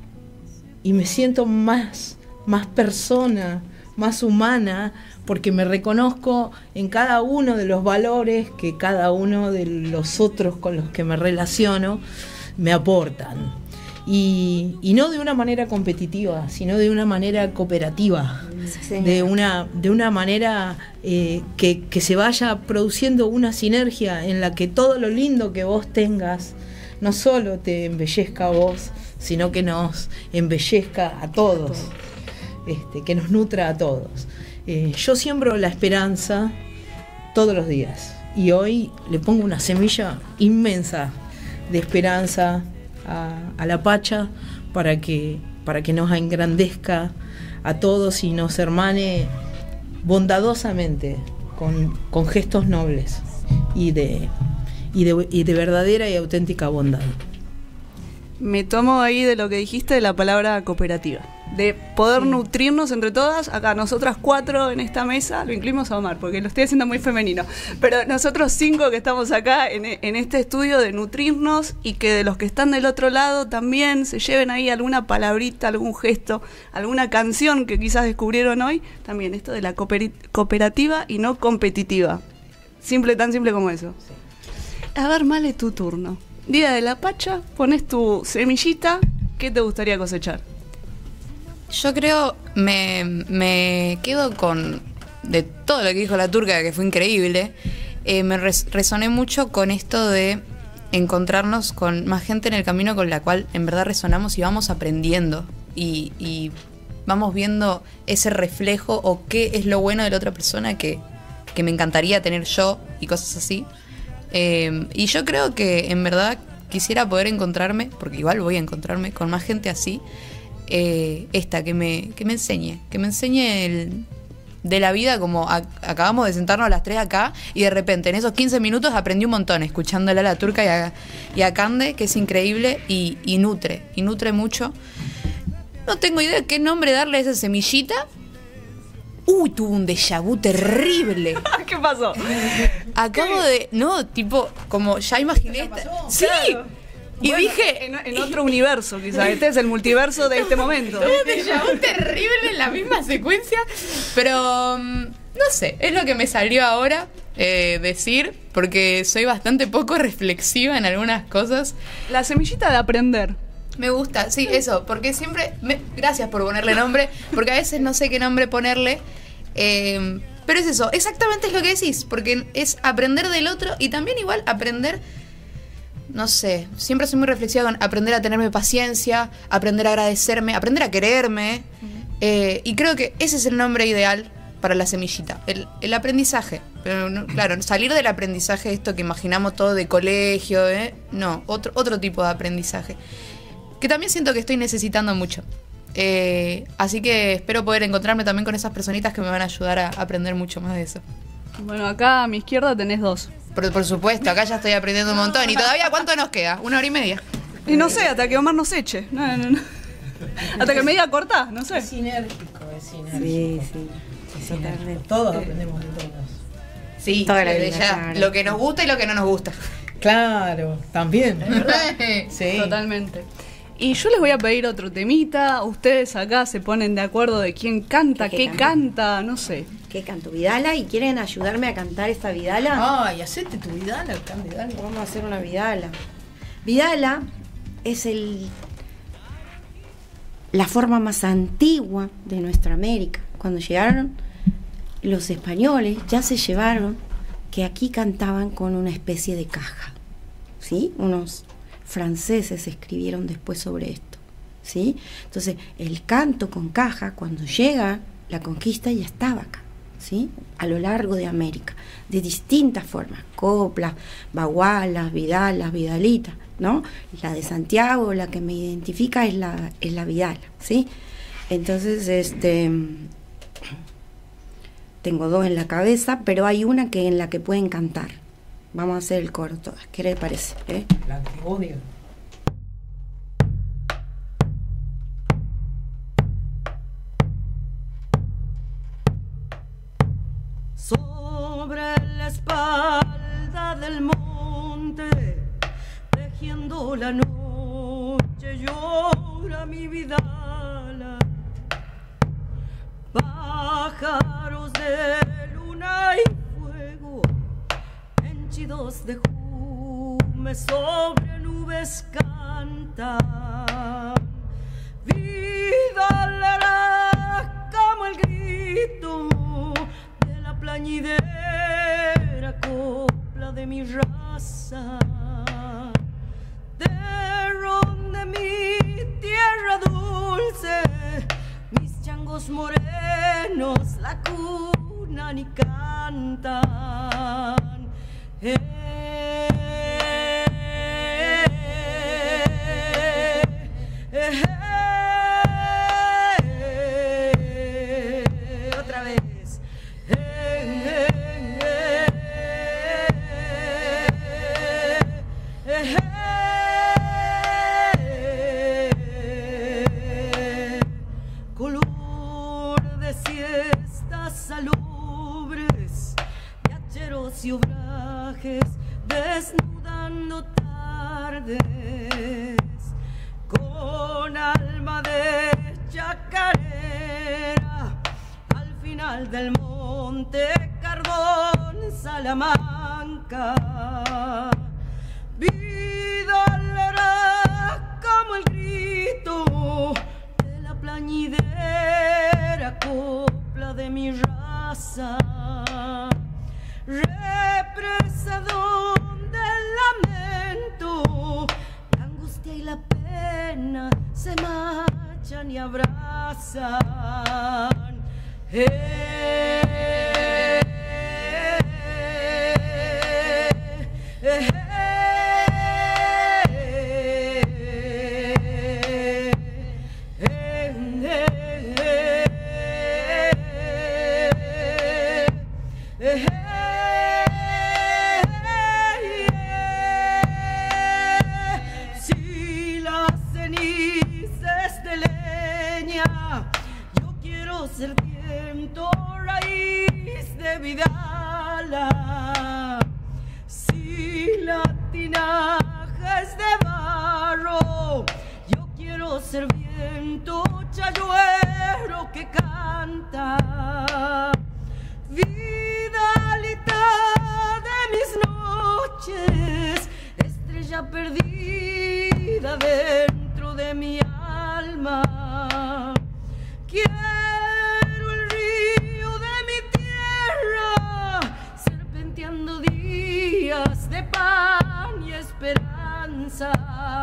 me siento más persona, más humana, porque me reconozco en cada uno de los valores que cada uno de los otros con los que me relaciono me aportan. Y no de una manera competitiva, sino de una manera cooperativa, de una manera que se vaya produciendo una sinergia en la que todo lo lindo que vos tengas no solo te embellezca a vos, sino que nos embellezca a todos, que nos nutra a todos. Yo siembro la esperanza todos los días y hoy le pongo una semilla inmensa de esperanza a la Pacha para que nos engrandezca a todos y nos hermane bondadosamente con gestos nobles y de verdadera y auténtica bondad. Me tomo ahí de lo que dijiste de la palabra cooperativa, de poder nutrirnos entre todas. Acá nosotras 4 en esta mesa, lo incluimos a Omar porque lo estoy haciendo muy femenino, pero nosotros 5 que estamos acá en este estudio, de nutrirnos, y que de los que están del otro lado también se lleven ahí alguna palabrita, algún gesto, alguna canción que quizás descubrieron hoy. También esto de la cooperativa y no competitiva, tan simple como eso. A ver, Male, tu turno. Día de la Pacha, pones tu semillita, ¿qué te gustaría cosechar? Yo creo, me quedo con, de todo lo que dijo la turca, que fue increíble, me resoné mucho con esto de encontrarnos con más gente en el camino con la cual en verdad resonamos y vamos aprendiendo y vamos viendo ese reflejo o qué es lo bueno de la otra persona que me encantaría tener yo y cosas así. Y yo creo que en verdad quisiera poder encontrarme, porque igual voy a encontrarme con más gente así, que me enseñe de la vida, como acabamos de sentarnos a las 3 acá y de repente en esos 15 minutos aprendí un montón escuchándole a la turca y a Cande, que es increíble y nutre mucho. No tengo idea de qué nombre darle a esa semillita. Uy, tuve un déjà vu terrible. ¿Qué pasó? Acabo de... No, tipo, como ya imaginé... ¡Sí! Y Bueno, dije... En otro universo, quizás. Este es el multiverso de este momento. Tuve un déjà vu terrible en la misma secuencia. Pero... no sé, es lo que me salió ahora decir. Porque soy bastante poco reflexiva en algunas cosas. La semillita de aprender. Me gusta, sí, eso, porque siempre... gracias por ponerle nombre, porque a veces no sé qué nombre ponerle, pero es eso, exactamente es lo que decís, porque es aprender del otro y también igual aprender, no sé, siempre soy muy reflexiva con aprender a tenerme paciencia, aprender a agradecerme, aprender a quererme, y creo que ese es el nombre ideal para la semillita, el aprendizaje. Pero no, claro, salir del aprendizaje, esto que imaginamos todo de colegio, no, otro tipo de aprendizaje. Que también siento que estoy necesitando mucho. Así que espero poder encontrarme también con esas personitas que me van a ayudar a aprender mucho más de eso. Bueno, acá a mi izquierda tenés 2. Por supuesto, acá ya estoy aprendiendo un montón. ¿Y todavía cuánto nos queda? 1 hora y media. Y no sé, hasta que Omar nos eche. No. Hasta que me diga cortá, no sé. Es sinérgico, es sinérgico. Sí, Es sinérgico. Todos aprendemos de todos. Sí, Toda la desde vida, ya. claro. Lo que nos gusta y lo que no nos gusta. Claro, también. Sí. Totalmente. Y yo les voy a pedir otro temita. Ustedes acá se ponen de acuerdo de quién canta, qué canta, no sé. ¿Qué canto? ¿Vidala? ¿Y quieren ayudarme a cantar esta Vidala? Ay, hacete tu vidala, Candidala. Vamos a hacer una Vidala. Vidala es la forma más antigua de nuestra América. Cuando llegaron los españoles, ya se llevaron que aquí cantaban con una especie de caja, ¿sí? Unos franceses escribieron después sobre esto, ¿sí? Entonces, el canto con caja, cuando llega la conquista, ya estaba acá, ¿sí? A lo largo de América, de distintas formas, coplas, bagualas, vidalas, vidalitas, ¿no? La de Santiago, la que me identifica es la vidala, ¿sí? Entonces, tengo 2 en la cabeza, pero hay una en la que pueden cantar. Vamos a hacer el coro todas. ¿Qué les parece? La que odio. Sobre la espalda del monte, tejiendo la noche, llora mi vidala. Pájaros de luna y fuego, henchidos de jume sobre nubes cantan. Vidala como el grito de la plañidera copla de mi raza, terrón de mi tierra dulce, mis changos morenos la cunan y cantan. Otra vez. Color de siestas salubres, de hacheros y obrajes, desnudando tardes, con alma de chacarera, al final del monte Cardón, Salamanca. Vida pasan. Si las cenizas de leña, yo quiero ser viento, raíz de vidala. Si la tinaja es de barro, yo quiero ser viento, chayuero que canta. Vidalita de mis noches, estrella perdida dentro de mi alma. Quiero el río de mi tierra, serpenteando días de pan y esperanzas.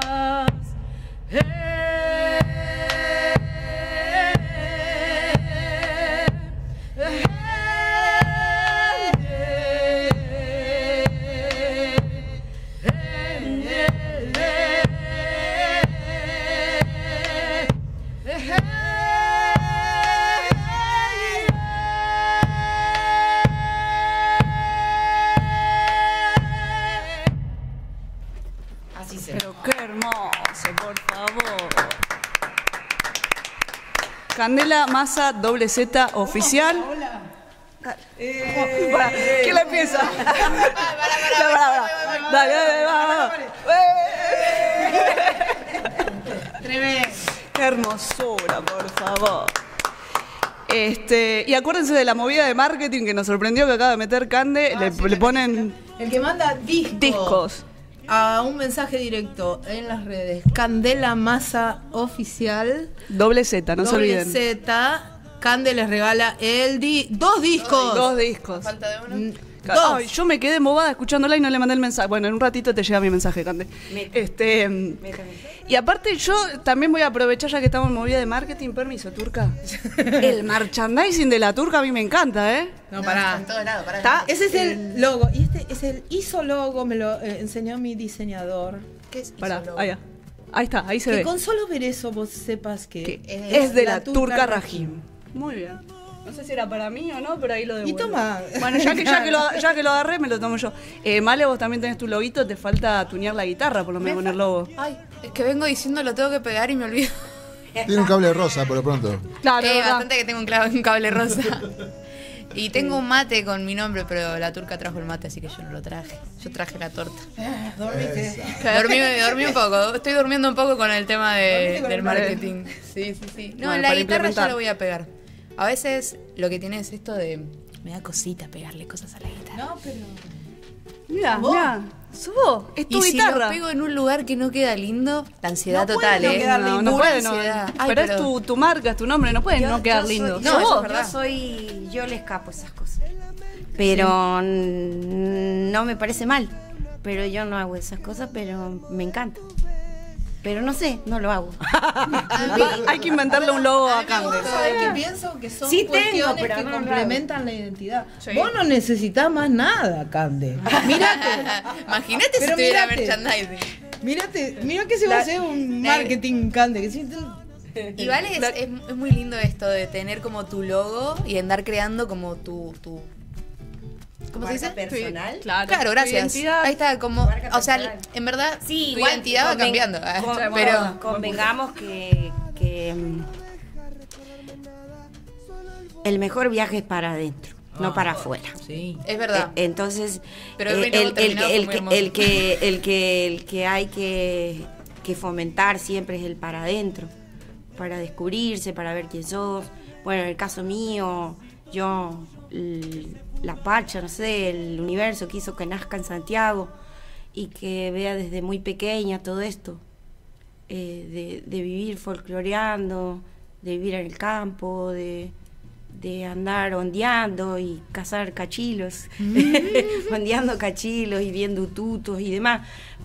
Así se Pero qué hermoso, por favor. Candela Massa Z oficial. Para, ¿quién la empieza? Dale, va. Tremendo. Qué hermosura, por favor. Y acuérdense de la movida de marketing que nos sorprendió que acaba de meter Cande. Le ponen El que manda discos. a un mensaje directo en las redes. Candela Massa Oficial. Z, no se doble olviden. Z. Cande les regala dos discos. Dos discos. Falta de uno. Dos. Ay, yo me quedé embobada escuchándola y no le mandé el mensaje. Bueno, en un ratito te llega mi mensaje, Cande. Y aparte yo también voy a aprovechar, ya que estamos en movida de marketing, permiso, Turca. El merchandising de la Turca a mí me encanta, ¿eh? No, pará. Está en todos lados, pará. ¿Está? Ese es el logo. Y este es el ISO logo, me lo enseñó mi diseñador. ¿Qué es Pará, eso, ahí, ahí está, ahí se Que ve. con solo ver eso vos sepas que Es de la Turca Rajim. Muy bien. No sé si era para mí o no, pero ahí lo devuelvo. Y toma. Bueno, ya que lo agarré, me lo tomo yo. Male, vos también tenés tu loguito, te falta tunear la guitarra, por lo menos con el logo. Ay, es que vengo diciendo lo tengo que pegar y me olvido. Tiene un cable rosa, por lo pronto. Claro, ¿verdad? Bastante que tengo un cable rosa. Y tengo un mate con mi nombre, pero la Turca trajo el mate, así que yo no lo traje. Yo traje la torta. Dormí un poco. Estoy durmiendo un poco con el tema del marketing. Sí. No, Bueno, la para guitarra implementar. ya lo voy a pegar. A veces lo que tiene es esto de... Me da cosita pegarle cosas a la guitarra. No, pero. Mirá, subo, es tu Y si guitarra. lo pego en un lugar que no queda lindo, la ansiedad No total, puede no quedar lindo. no Pura puede, no. ansiedad. Ay, pero es tu marca, es tu nombre, no puede no quedar lindo. No, ¿Sos eso vos? es verdad. Yo le escapo esas cosas. Pero no me parece mal. Pero yo no hago esas cosas, pero me encanta. Pero no sé, no lo hago. Hay que inventarle un logo a Cande. ¿Sabes qué pienso? Que son Sí tengo, cuestiones pero que no lo hago. complementan la identidad. Sí. Vos no necesitas más nada, Cande. Mírate. Imagínate si Pero tuviera mírate. merchandising. Mira que se va a hacer un marketing, Cande. Que si Y vale, es muy lindo esto de tener como tu logo y andar creando como tu ¿cómo se dice? personal. Claro, tu gracias. identidad. Ahí está, como, Marca o sea, personal. en verdad, Sí, tu igual identidad va cambiando. Pero convengamos que el mejor viaje es para adentro, no para afuera. Sí. es verdad. Entonces, Pero el logo terminado fue muy hermoso. el que hay que fomentar siempre es el para adentro, para descubrirse, para ver quién sos. Bueno, en el caso mío, yo, la Pacha, no sé, el universo quiso que nazca en Santiago y que vea desde muy pequeña todo esto, de vivir folcloreando, de vivir en el campo, de de andar ondeando y cazar cachilos, ondeando cachilos y viendo tutos y demás,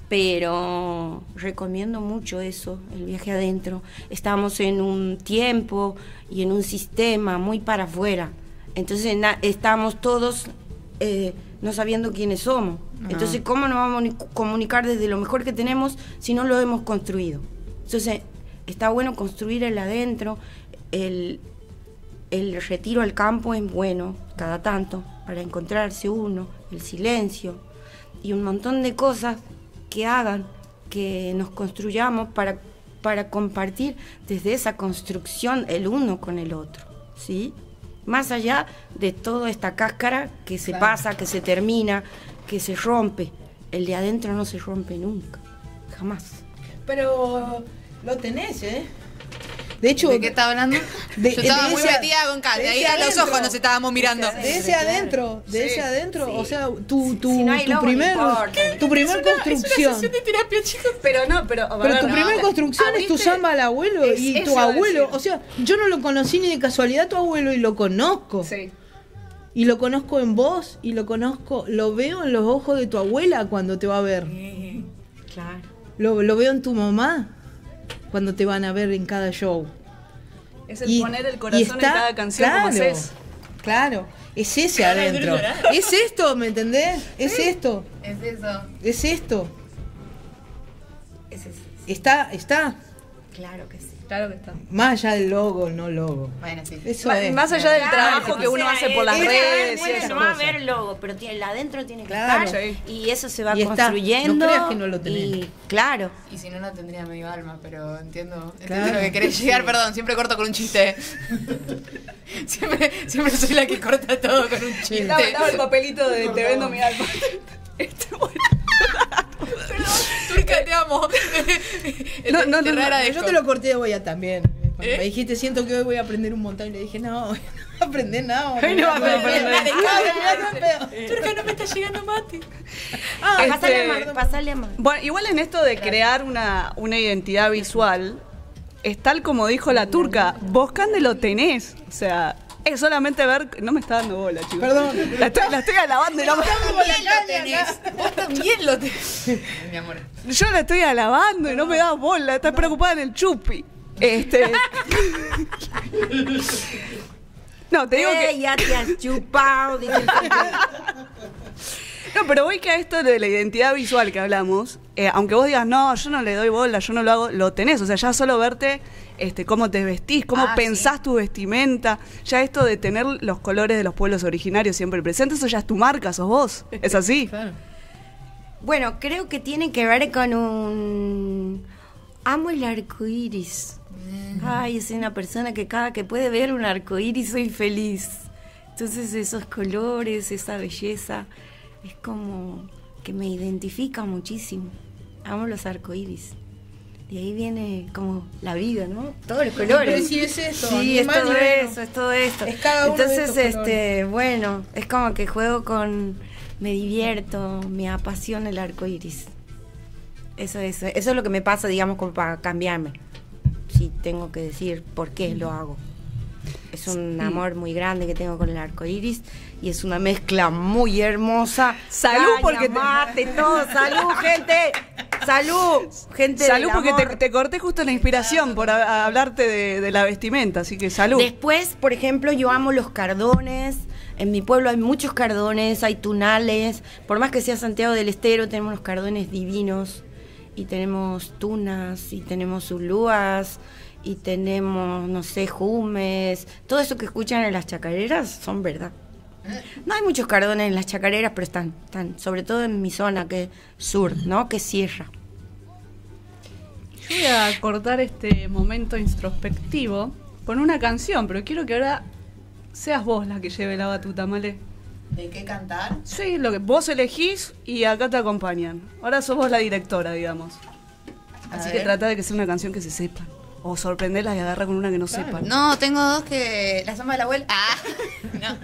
pero recomiendo mucho eso, el viaje adentro. Estamos en un tiempo y en un sistema muy para afuera, entonces estamos todos no sabiendo quiénes somos. Entonces, ¿cómo nos vamos a comunicar desde lo mejor que tenemos si no lo hemos construido? Entonces, está bueno construir el adentro. El retiro al campo es bueno cada tanto para encontrarse uno, el silencio y un montón de cosas que hagan que nos construyamos para compartir desde esa construcción el uno con el otro, ¿sí? Más allá de toda esta cáscara que se pasa, que se termina, que se rompe. El de adentro no se rompe nunca, jamás. Pero lo tenés, ¿eh? De hecho, ¿de qué estaba hablando? Yo estaba muy metida con Katy, ahí a los ojos nos estábamos mirando. De ese adentro, ese adentro, o sea, tu primer construcción. De terapia, chicos. Pero tu primer construcción es tu samba al abuelo y tu abuelo. O sea, yo no lo conocí ni de casualidad tu abuelo y lo conozco. Sí. Y lo conozco en vos y lo veo en los ojos de tu abuela cuando te va a ver. Claro. Lo veo en tu mamá cuando te van a ver en cada show. Es el poner el corazón en cada canción, como haces. Claro, es ese adentro. Es esto, ¿me entendés? Es esto. Es eso. Es esto. Es eso. Está. Claro que sí. Claro que está. Más allá del logo, no logo. Bueno, sí. Eso es. Más allá del trabajo que uno hace por las redes. Bueno, y no va a haber logo, pero el adentro tiene que Claro. estar. Sí. Y eso se va Y está. construyendo. No creas que no lo tenés. Y claro. Y si no, no tendría medio alma, pero entiendo Claro. lo que querés llegar. Perdón, siempre corto con un chiste. siempre soy la que corta todo con un chiste. Dame el papelito de te vendo mi alma. Turca, te amo. No, Yo te lo corté de Boya también. Cuando me dijiste, siento que hoy voy a aprender un montón. Y le dije, no, no aprender nada. Hoy no vas a aprender. Turca, no me está llegando mate. Pasale a Mar. Bueno, igual en esto de crear una identidad visual, es tal como dijo la turca, vos Cande lo tenés. O sea, es solamente ver. No me está dando bola, chicos. Perdón. La estoy alabando y no me. Vos también lo tenés. Mi amor. Yo la estoy alabando y no me das bola. Estás preocupada en el chupi. No, te digo que. Ya te has chupado. No, pero voy que a esto de la identidad visual que hablamos, aunque vos digas, no, yo no le doy bola, yo no lo hago, lo tenés. O sea, ya solo verte cómo te vestís, cómo pensás tu vestimenta, ya esto de tener los colores de los pueblos originarios siempre presentes, eso ya es tu marca, sos vos. ¿Es así? Claro. Bueno, creo que tiene que ver con un... Amo el arco iris. Ay, soy una persona que cada que puede ver un arco iris soy feliz. Entonces esos colores, esa belleza, es como que me identifica muchísimo. Amo los arcoíris. Y ahí viene como la vida, ¿no? Todos los colores. Pero sí es eso. Sí, es todo eso, es todo esto. Es cada uno Entonces, de estos colores. bueno, es como que juego con, me divierto, me apasiona el arcoíris. Eso es lo que me pasa, digamos, como para cambiarme. Si tengo que decir por qué lo hago. Es un amor muy grande que tengo con el arco iris y es una mezcla muy hermosa. Salud, porque mate, todo. Salud, gente. Salud, gente. Salud, del porque amor. te corté justo la inspiración por hablarte de la vestimenta, así que salud. Después, por ejemplo, yo amo los cardones. En mi pueblo hay muchos cardones, hay tunales. Por más que sea Santiago del Estero, tenemos unos cardones divinos. Y tenemos tunas, y tenemos ulúas, y tenemos, no sé, jumes. Todo eso que escuchan en las chacareras son verdad. No hay muchos cardones en las chacareras, pero están, sobre todo en mi zona, que es sur, ¿no? Que es sierra. Yo voy a cortar este momento introspectivo con una canción, pero quiero que ahora seas vos la que lleve la batuta, Male. ¿De qué cantar? Sí, lo que vos elegís y acá te acompañan. Ahora sos vos la directora, digamos. Así que trata de que sea una canción que se sepa. O sorprenderlas y agarra con una que no sepan. No, tengo dos que... La samba de la abuela. No.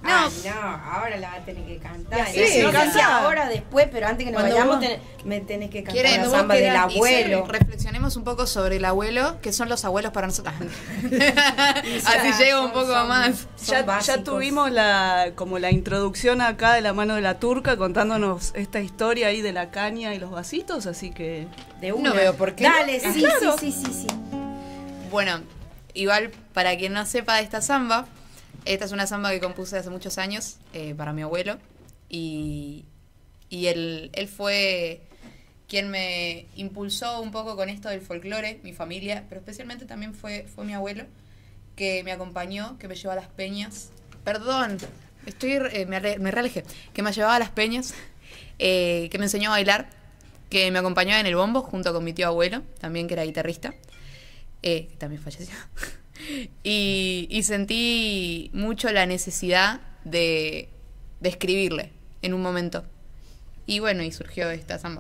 Ahora la va a tener que cantar. Sí, sí, no sé si cantá. ahora, después, pero antes que nos Cuando vayamos, vos- me tenés que cantar ¿Quieren? la Vos samba del quieras, abuelo. Reflexionemos un poco sobre el abuelo, que son los abuelos para nosotros. Así llego un poco más. Ya tuvimos como la introducción acá de la mano de la turca contándonos esta historia ahí de la caña y los vasitos, así que De una. No veo por qué Dale, no. sí, Claro. sí. Bueno, igual para quien no sepa de esta samba, esta es una samba que compuse hace muchos años para mi abuelo y él fue quien me impulsó un poco con esto del folclore, mi familia, pero especialmente también fue mi abuelo que me acompañó, que me llevó a las peñas. Perdón, me realejé. Que me llevaba a las peñas, que me enseñó a bailar, que me acompañaba en el bombo junto con mi tío abuelo, también que era guitarrista, que también falleció. Y sentí mucho la necesidad de escribirle en un momento. Y bueno, y surgió esta samba.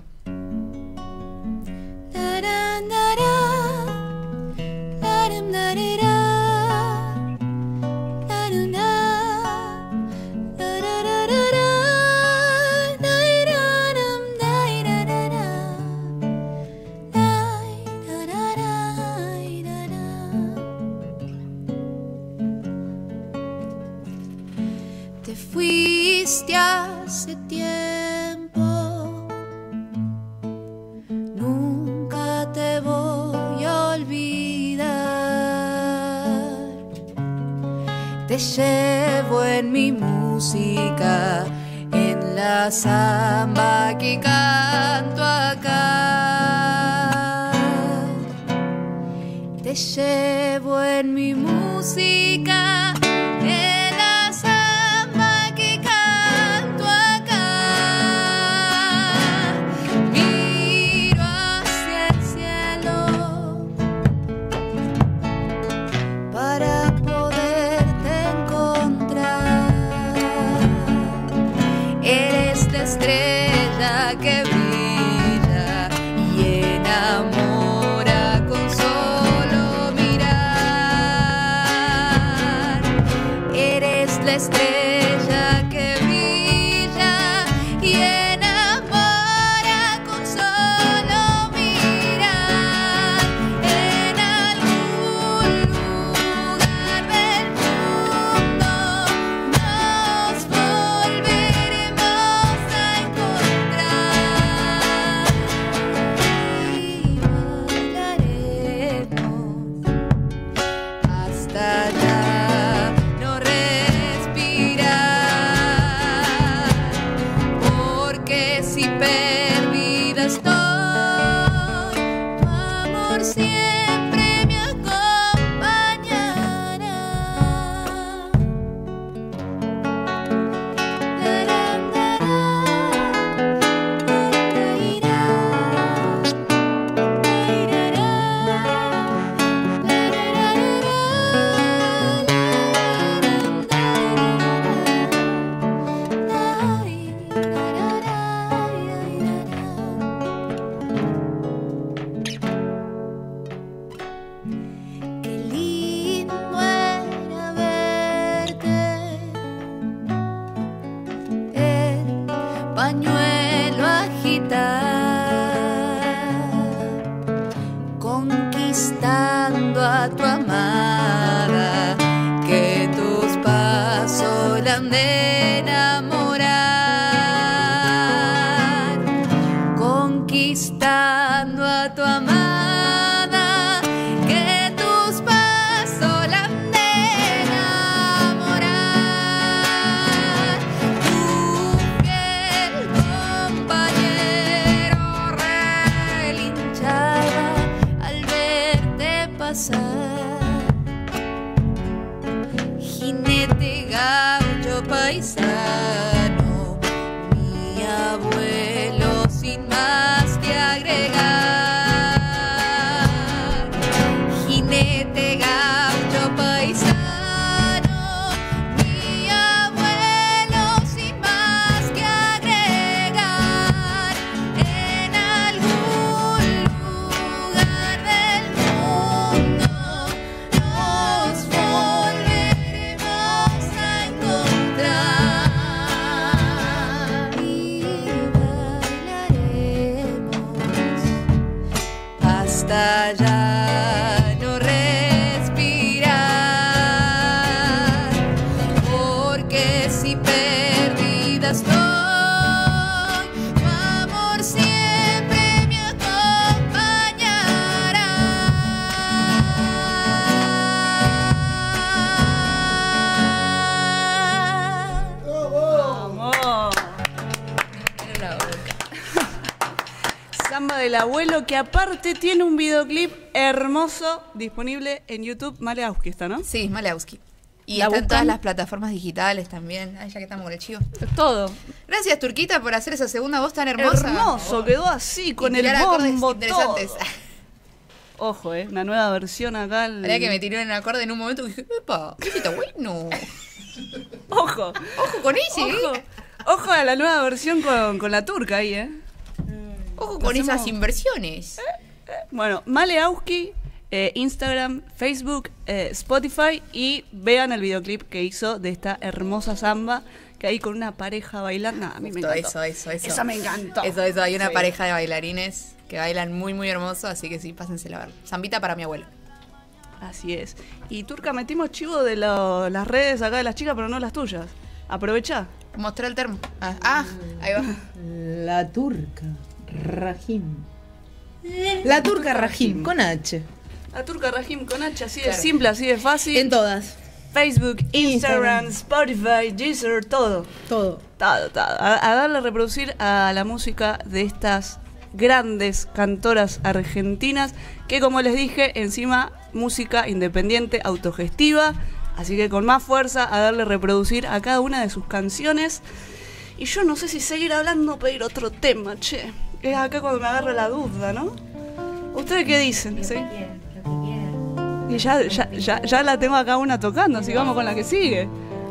Te fuiste hace tiempo, nunca te voy a olvidar. Te llevo en mi música, en la samba que canto acá. Te llevo en mi música, en la samba que canto acá. Miro hacia el cielo para poderte encontrar. Eres la estrella que brilla y enamora con solo mirar. Eres la estrella que brilla y enamora con solo mirar. En algún lugar del mundo nos volveremos a encontrar y bailaremos hasta ya no respirar, porque si perdida estoy, tu amor siempre me acompañará. Qué lindo era verte, el pañuelo agitar, conquistando a tu amada, que tus pasos la han de enamorar, conquistando a tu amada, que tus pasos la han de enamorar. Tu fiel compañero relinchaba al verte pasar. Jinete gaucho paisano, mi abuelo sin más que agregar. Jinete gaucho paisano, mi abuelo sin más que agregar. En algún lugar del mundo cuesta ya no respirar, porque si perdida estoy, tu amor siempre me acompañará. Vamos. En la boca. Samba del abuelo, que aparte tiene un videoclip hermoso disponible en YouTube. Maleauski está, ¿no? Sí, Malewski. Y ¿La está en buscan? todas las plataformas digitales también. Ay, ya que estamos con el chivo. Todo. Gracias, Turquita, por hacer esa segunda voz tan hermosa. Hermoso, quedó así, con Y el tirar acordes bombo, interesantes. todo. Ojo, una nueva versión acá. Habría que me tiró en el acorde en un momento y dije, ¡epa! ¡Ese está bueno! Ojo, ¡Ojo con ese! ojo. Ojo a la nueva versión con la turca ahí, ¡Ojo con Hacemos- esas inversiones! Bueno, Maleauski, Instagram, Facebook, Spotify, y vean el videoclip que hizo de esta hermosa samba, que ahí con una pareja bailando. Nah, a mí me encantó. Eso. Esa me encantó. Eso, hay una Sí. pareja de bailarines que bailan muy, muy hermoso, así que sí, pásensela a ver. Zambita para mi abuelo. Así es. Y Turca, metimos chivo de las redes acá de las chicas, pero no las tuyas. Aprovecha. Mostró el termo. Ahí va. La turca Rajim. La turca Rajim, con H. La Turca Rajim con H, así de Claro. simple, así de fácil. En todas. Facebook, Instagram, Instagram. Spotify, Deezer, todo. Todo. Todo. A darle a reproducir a la música de estas grandes cantoras argentinas, que como les dije, encima música independiente, autogestiva, así que con más fuerza a darle a reproducir a cada una de sus canciones. Y yo no sé si seguir hablando o pedir otro tema, che. Es acá cuando me agarra la duda, ¿no? ¿Ustedes qué dicen? ¿Sí? Lo que quieran. Y ya la tengo acá una tocando, así vamos con la que sigue.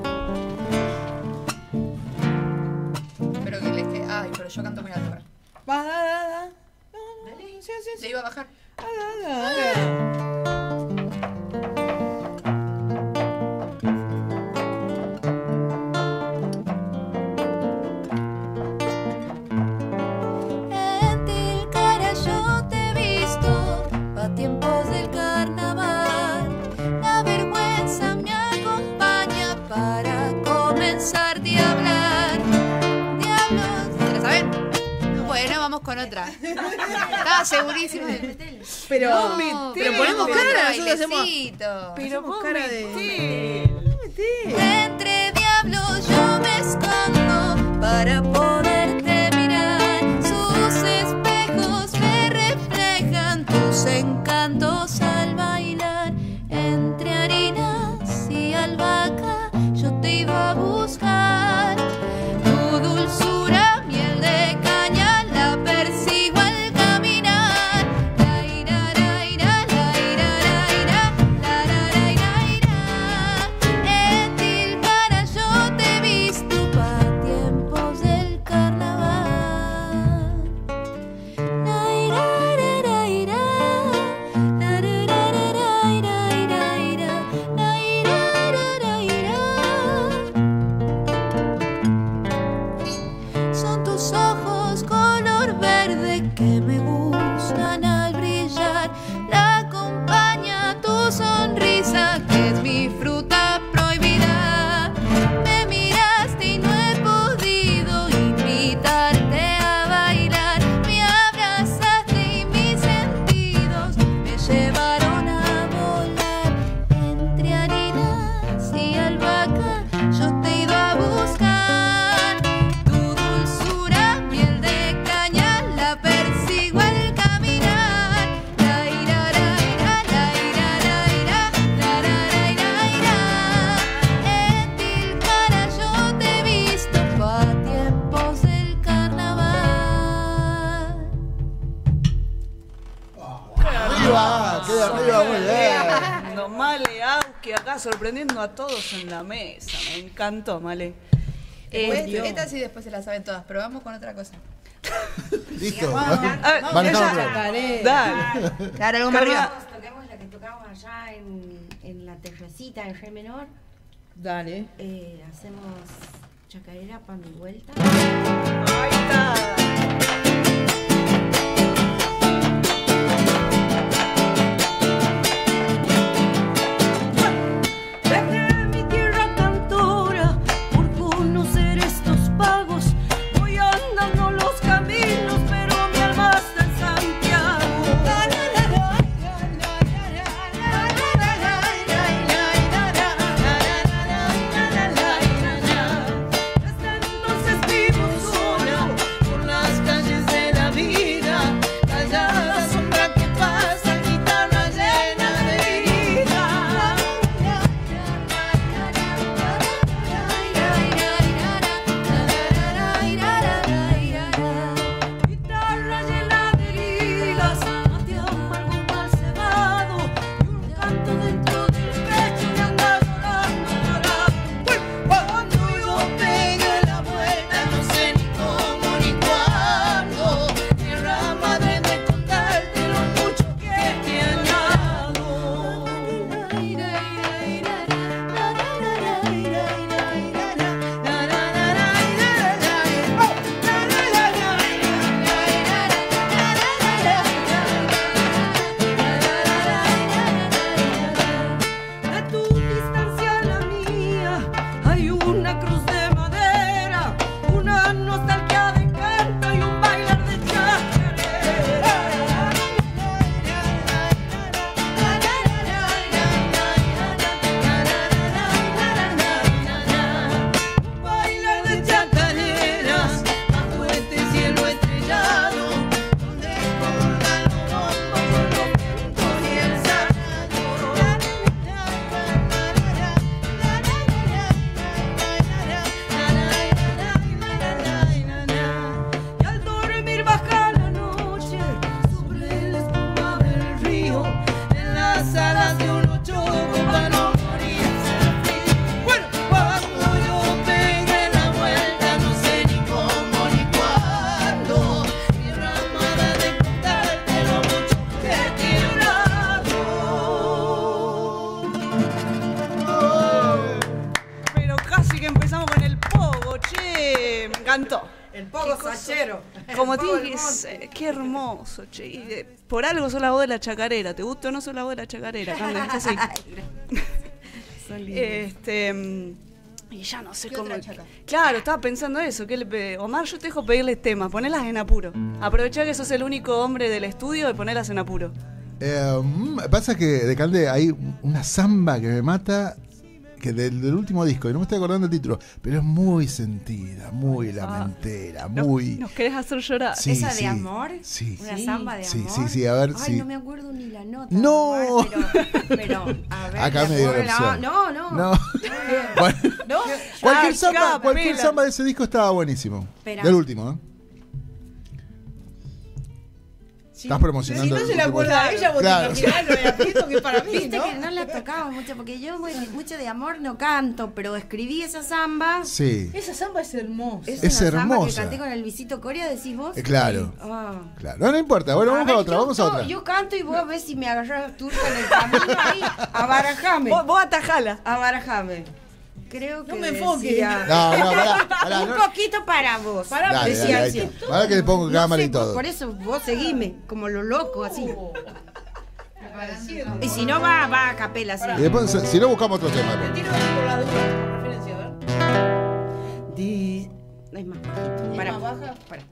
Espero que les quede. Ay, pero yo canto muy alto. Para. Va, da. Sí. Le iba a bajar. En Tilcara yo te he visto, pa' tiempos del carnaval. La vergüenza me acompaña para comenzarte a hablar. Diablos. ¿Se la saben? Bueno, vamos con otra. Estaba segurísima. Pero, No, pero ponemos con cara, otro nosotros hacemos. bailecito. Pero Hacemos vos cara de- metí. Entre diablos yo me escondo para poderte mirar. Sus espejos me reflejan tus encantos al bailar. Entre harinas y albahaca yo te iba a buscar. Tu dulzura, miel de caña, la persigo al caminar. La ira, la ira, la ira, la ira, la ra, la ira, ira. En Tilcara yo te he visto pa' tiempos del carnaval. La ira, ra, ra, ira, la ra, ra, ra, ra, ira, ira, ira, la ira, ra, ra, ira. Son tus ojos color verde que me gustan al brillar. La acompaña tu sonrisa que es mi fruta prohibida. Me miraste y no he podido invitarte a bailar. Me abrazaste y mis sentidos me llevaron a volar. Entre harinas y albahaca yo te he ido a buscar. Tu dulzura, miel de caña, la persigo al caminar. La ira, la ira, la ira, la ira, la ra, la ira, ira. En Tilcara yo te he visto pa' tiempos del carnaval. ¡Arriba! ¡Queda arriba! Muy bien. No, Maleauski acá sorprendiendo a todos en la mesa. Me encantó, Male. Esta sí después se la saben todas, pero vamos con otra cosa. Listo. A ver, Manejamos ella- otra. Dale. Claro, algo más arriba. Toquemos la que tocamos allá en la terracita en re menor. Dale. Hacemos chacarera para mi vuelta. Ahí está. Pachero. Como Pavo tiene del que monte. ser. Qué hermoso, che. Y por algo sos la voz de la chacarera. ¿Te gusta o no sos la voz de la chacarera? Cande? Es así. Y ya no sé ¿Qué cómo. otra chaca? Claro, estaba pensando eso. Omar, yo te dejo pedirles temas, ponelas en apuro. Aprovechá que sos el único hombre del estudio y ponelas en apuro. Pasa que de Calde hay una samba que me mata, que del último disco, y no me estoy acordando el título, pero es muy sentida, muy lamentera, muy... Nos querés hacer llorar. Sí, ¿Esa sí, de amor? Sí. ¿Una samba de Sí, amor? sí, sí, a ver Ay, si... no me acuerdo ni la nota. ¡No! Omar, pero a ver. Acá me dio la opción. No. Bueno, ¿No? cualquier Ya, samba de ese disco estaba buenísimo. Espera. Del último, ¿no? Estás promocionando. Si no el se la último. acuerda a ella, vos Claro. te imaginás lo de aprieto que es para mí, Viste ¿no? que no la tocaba mucho, porque yo mucho de amor no canto, pero escribí esa samba. Sí, Esa samba es hermosa. Es Es una samba que hermosa. canté con el Luisito Coria, decís vos. claro. Ah. Claro. No importa. Bueno, vamos a otra, vamos a otra. Yo canto y vos ves si me agarras turca en el camino ahí, abarajame. Vos atajala. Abarajame. Creo que No me enfoques. decía- Pará, un no. poquito para vos. Pará, Dale, decía dale, así. ahí está. Ahora que le pongo No cámara sé, y todo. Por eso vos seguime, como lo loco, así. Parecido. Y si no, va a capela, así. Y después, si no, buscamos otro tema. Te tiro por la duda, por referencia, a ver. Es más bajito. Para. más baja? Para.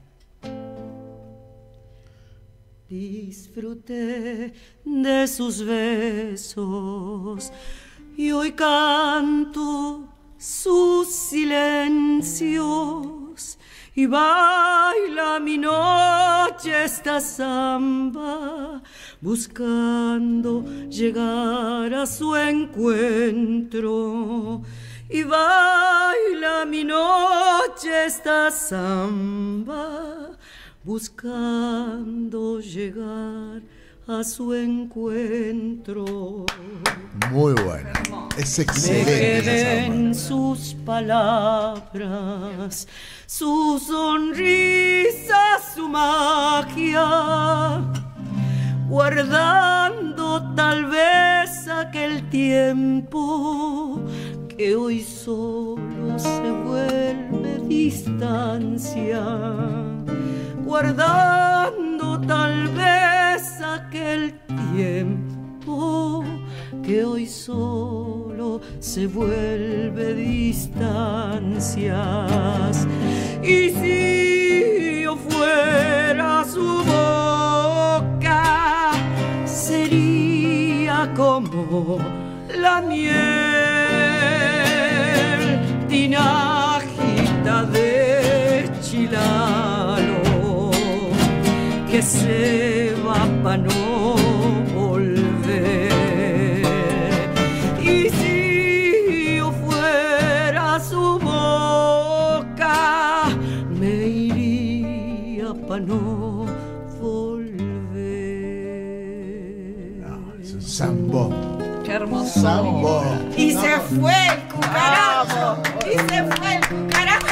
Disfruté de sus besos y hoy canto sus silencios y baila mi noche esta samba buscando llegar a su encuentro. Y baila mi noche esta samba buscando llegar a su encuentro. Muy bueno. Es Me excelente quedé esa en samba. sus palabras, su sonrisa, su magia, guardando tal vez aquel tiempo que hoy solo se vuelve distancia, guardando tal vez aquel tiempo que hoy solo se vuelve distancias. Y si yo fuera su boca, sería como la miel, tinajita de chilalo, que se va pa' no volver. Y si yo fuera su boca, me iría pa' no volver. Es un zambón. Qué hermoso. Zambón. Y se fue el cucaracho. Y se fue el cucaracho.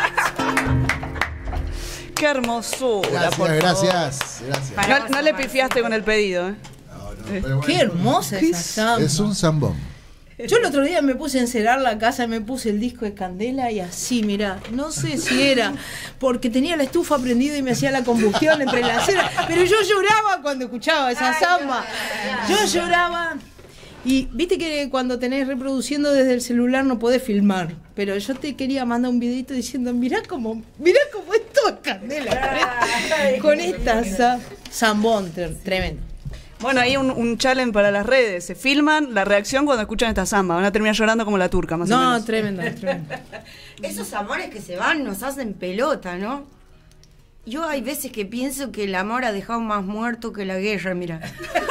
Qué hermosura, Gracias, por favor. gracias. No le pifiaste con el pedido, ¿eh? Pero bueno, Qué hermosa esa samba. es un zambón. Yo el otro día me puse a encerar la casa, me puse el disco de Candela y así, mirá, no sé si era porque tenía la estufa prendida y me hacía la combustión entre la cera, pero yo lloraba cuando escuchaba esa samba. Yo lloraba. Y viste que cuando tenés reproduciendo desde el celular no podés filmar, pero yo te quería mandar un videito diciendo, mirá cómo esto es Candela con esta zambón tremendo. Bueno, hay un challenge para las redes. Se filman la reacción cuando escuchan esta samba. Van a terminar llorando como la turca, más o No, menos. tremendo. Esos amores que se van nos hacen pelota, ¿no? Yo hay veces que pienso que el amor ha dejado más muerto que la guerra, mira.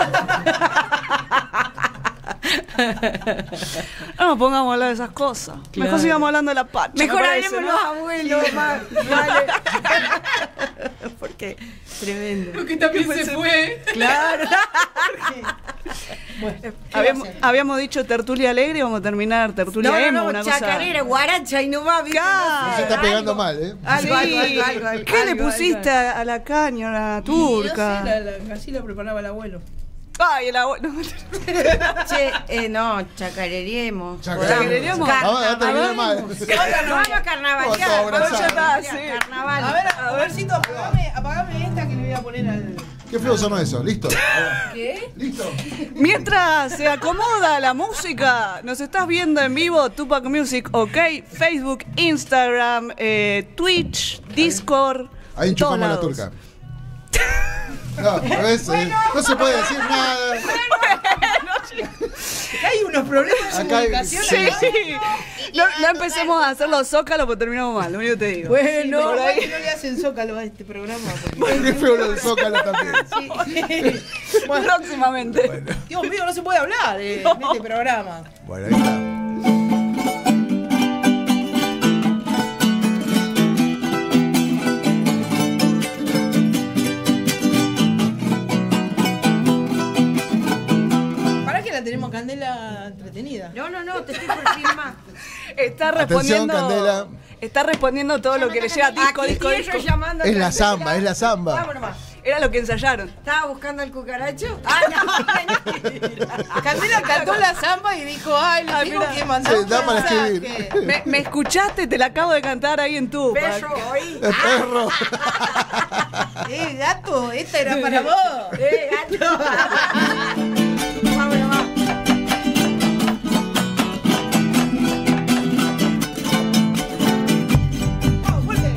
No nos pongamos a hablar de esas cosas. Claro. Mejor sigamos hablando de la pacha. Mejor me parece, hablemos ¿no? los abuelos, más. Vale. Porque tremendo. Porque también se fue. Claro. Bueno, Habíamos dicho tertulia alegre y vamos a terminar tertulia emo, una cosa. chacarera, guaracha y no va, ¿viste? Claro. Se está pegando Algo. mal, ¿eh? Algo. ¿Qué le pusiste a la caña, a la turca? Así la preparaba el abuelo. Ay, el abuelo. Che, no, chacareríamos. Chacareríamos. Vamos a terminar mal. Vamos a carnavalear. Vamos a abrazar. Carnaval. A vercito, apagame esta que le voy a poner al. Qué feo sonó eso. Listo. ¿Qué? Listo. Mientras se acomoda la música, nos estás viendo en vivo, Tupac Music, ok, Facebook, Instagram, Twitch, Discord. Ahí enchufamos a la todos turca. No, ¿ves? No se puede decir nada. Acá hay unos problemas de Acá hay- comunicación. Sí. No empecemos a hacer los zócalos porque terminamos mal, lo único que te digo. Bueno, Por ahí. no le hacen zócalo a este programa. porque- Qué feo lo del Zócalo también. Sí. Bueno, Próximamente. Dios mío, no se puede hablar en este programa. Bueno, ahí está. ¿Para qué la tenemos Candela entretenida? No, te estoy por filmar. Está Atención, respondiendo. Candela. Está respondiendo todo lo que le llega disco, Aquí disco, estoy yo disco. llamando a Es la Candela. samba, es la samba. Vamos nomás. Era lo que ensayaron. ¿Estaba buscando el cucaracho? Ah, no. Candela cantó la samba y dijo, ay, le tengo mira. que mandar Sí, un da para mensaje. escribir. ¿Me escuchaste? Te la acabo de cantar ahí en tu. Perro, oí. El perro. Gato, esta era para vos. Gato. Vamos nomás. Vamos, fuerte.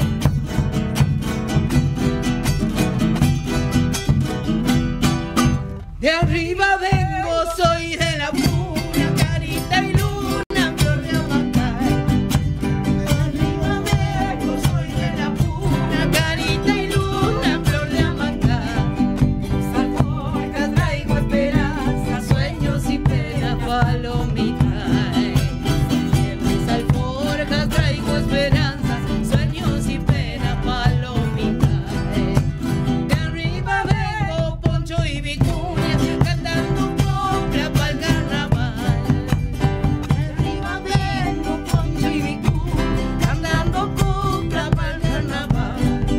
De arriba vengo, soy de la pura carita y luna, flor de amacay. De arriba vengo, soy de la pura carita y luna, flor de amacay. Mis alforjas traigo esperanza, sueños y penas, palomitas. En mis alforjas traigo esperanza, sueños y penas, palomitas. De arriba vengo, poncho y vicuña, cantando copla pa'l carnaval. De arriba vengo, poncho y vicuña, cantando copla pa'l carnaval.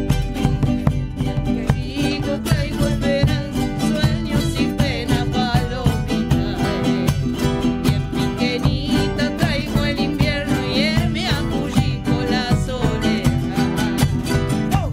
Querido, traigo esperanza, sueños y penas, palomitas. Y en Piquenita traigo el invierno y en mi acullito la soledad. ¡Oh!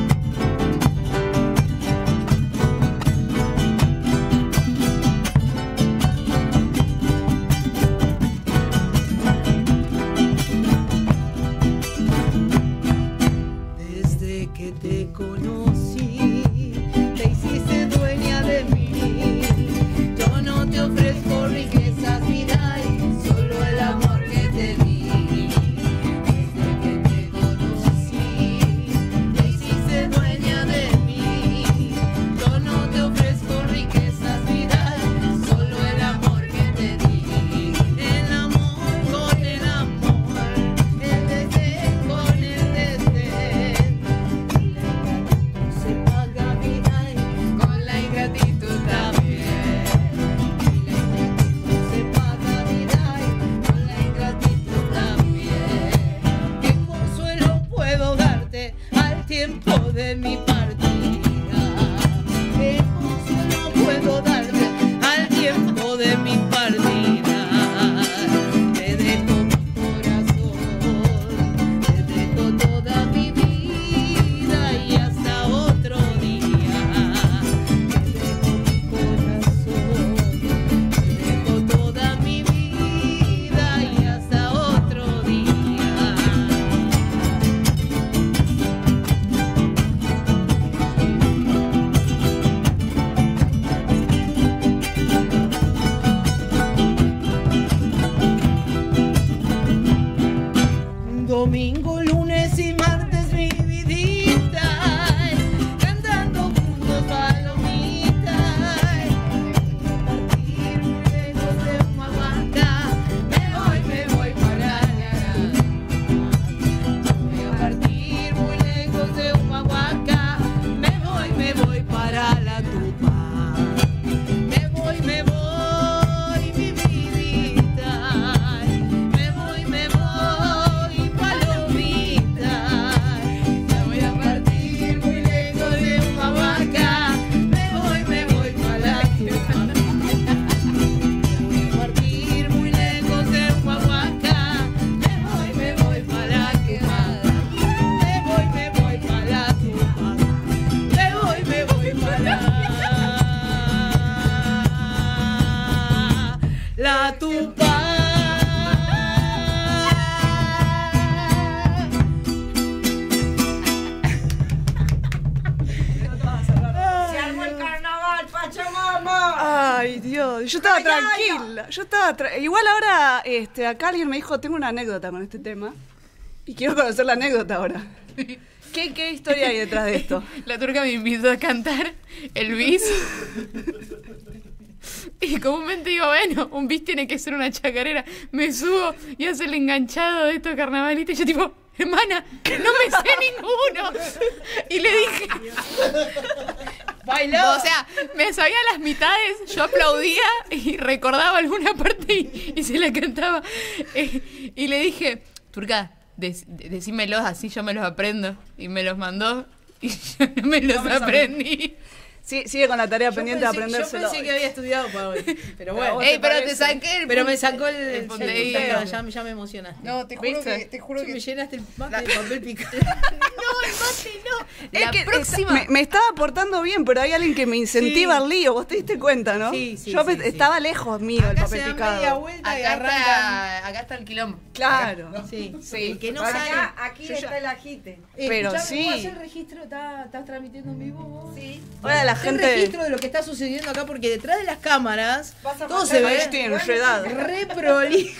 Desde que te conocí, te hiciste dueña de mí. Yo no te ofrezco riquezas, mira, solo el amor que te di. Desde que te conocí, te hiciste dueña de mí. Yo no te ofrezco riquezas, mira, solo el amor que te di. El amor con el amor, el desdén con el desdén. Se paga vida con la ingratitud también. Y la ingratitud se paga vida con la ingratitud también. ¿Qué consuelo puedo darte al tiempo de mi partida? ¿Qué consuelo puedo darte al tiempo de mi partida? Te dejo mi corazón, te dejo toda mi vida y hasta otro día. Te dejo mi corazón, te dejo toda mi vida y hasta otro día. Domingo, lunes y martes mi vidita, cantando juntos palomitas. Partir muy lejos de Humahuaca, me voy para la voy a partir muy lejos de Humahuaca, me voy para la Tupa. Me voy, mi vidita. Me voy, palomita. Ya voy a partir muy lejos de Humahuaca. Me voy para la Tupa. a Tupac. Se armó el carnaval, Pachamama. Ay, Dios, yo estaba tranquila. Igual ahora, acá alguien me dijo, tengo una anécdota con este tema. Y quiero conocer la anécdota ahora. ¿Qué historia hay detrás de esto? La turca me invitó a cantar el bis. Y comúnmente digo, bueno, un bis tiene que ser una chacarera. Me subo y hace el enganchado de estos carnavalitos. Y yo tipo, hermana, no me sé ninguno. Y le dije... Bailó. O sea, me sabía las mitades, yo aplaudía y recordaba alguna parte y se la cantaba. Y le dije, turca, decímelos así, yo me los aprendo. Y me los mandó y yo no me los aprendí. Sí, sigue con la tarea pendiente de aprendérselo. Yo pensé que había estudiado para hoy. Pero bueno. Pero te saqué el Pero me sacó el punteío. ya me emocionaste. No, te juro que me llenaste el mate de papel picado. No, el mate no. La próxima. Me estaba portando bien, pero hay alguien que me incentiva al lío. Vos te diste cuenta, ¿no? Sí, sí, Yo sí, estaba lejos mío el Acá papel se da picado. media vuelta y arrancan. Acá está el quilombo. Claro. Sí, Sí. El que no Por sale. acá, aquí está el agite. Pero escuchame, sí. ¿cómo hace el registro? ¿Estás transmitiendo en vivo vos? Sí. Ahora la Hacé el gente... registro de lo que está sucediendo acá, porque detrás de las cámaras Vas a todo pasar se Ahí ve estoy enredado. re prolijo.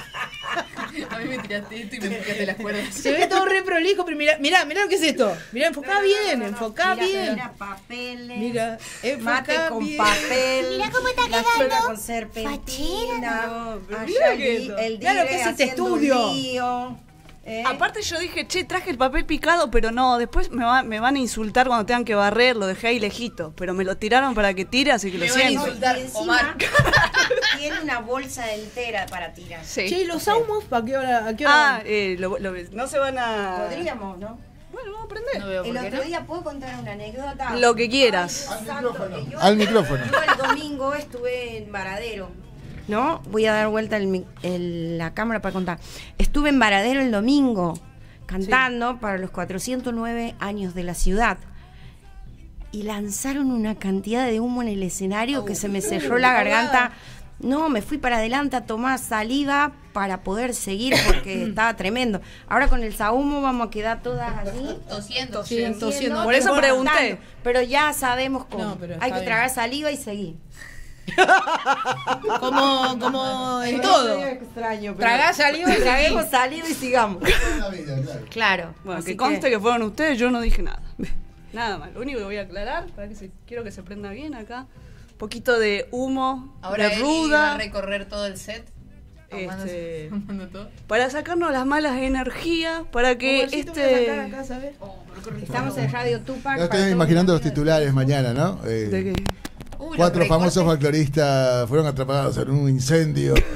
A mí me tiraste esto y me empujaste las cuerdas. Se ve todo re prolijo, pero mirá lo que es esto. Mirá, enfocá bien, enfocá bien. Mira, papeles. Mira, Mate enfocá con bien. papel. Mira cómo está la quedando. suela con serpentina. No, pero allá mira el que di- eso. el Mirá lo que dire es este haciendo un estudio. lío, ¿eh? Aparte yo dije, che, traje el papel picado, pero no, después me van a insultar cuando tengan que barrer, lo dejé ahí lejito, pero me lo tiraron para que tire, así que Me lo van a siento. insultar. Y encima Omar. tiene una bolsa entera para tirar. Sí. Che, ¿y los ahumos para qué hora? ¿A qué hora? Ah, no se van a... Podríamos, ¿no? Bueno, vamos a aprender. No veo El por qué otro no. día puedo contar una anécdota. Lo que quieras. Ay, santo, que yo- Al micrófono. Yo el domingo estuve en Varadero. ¿No? Voy a dar vuelta la cámara para contar. Estuve en Varadero el domingo cantando para los 409 años de la ciudad. Y lanzaron una cantidad de humo en el escenario que se me cerró la garganta. No, me fui para adelante a tomar saliva para poder seguir porque estaba tremendo. Ahora con el sahumo vamos a quedar todas así. Tosiendo. Sí, tosiendo. Por eso pregunté. Pero ya sabemos cómo. No, pero Hay está que bien. tragar saliva y seguir. Como en todo. Extraño, Tragá saliva y traguemos seguí. saliva y sigamos. Claro. Bueno, así que conste que fueron ustedes, yo no dije nada. Nada más. Lo único que voy a aclarar, quiero que se prenda bien acá. Un poquito de humo, Ahora de él va ruda. a recorrer todo el set. Ahumando todo. Para sacarnos las malas energías, para que Omarcito, voy a sacar acá, este... ¿sabes? Estamos en Radio Tupac. Ya para estoy todo imaginando el los mundo. titulares mañana, ¿no? ¿De qué? Los 4 recortes. famosos folcloristas fueron atrapados en un incendio. ¿Qué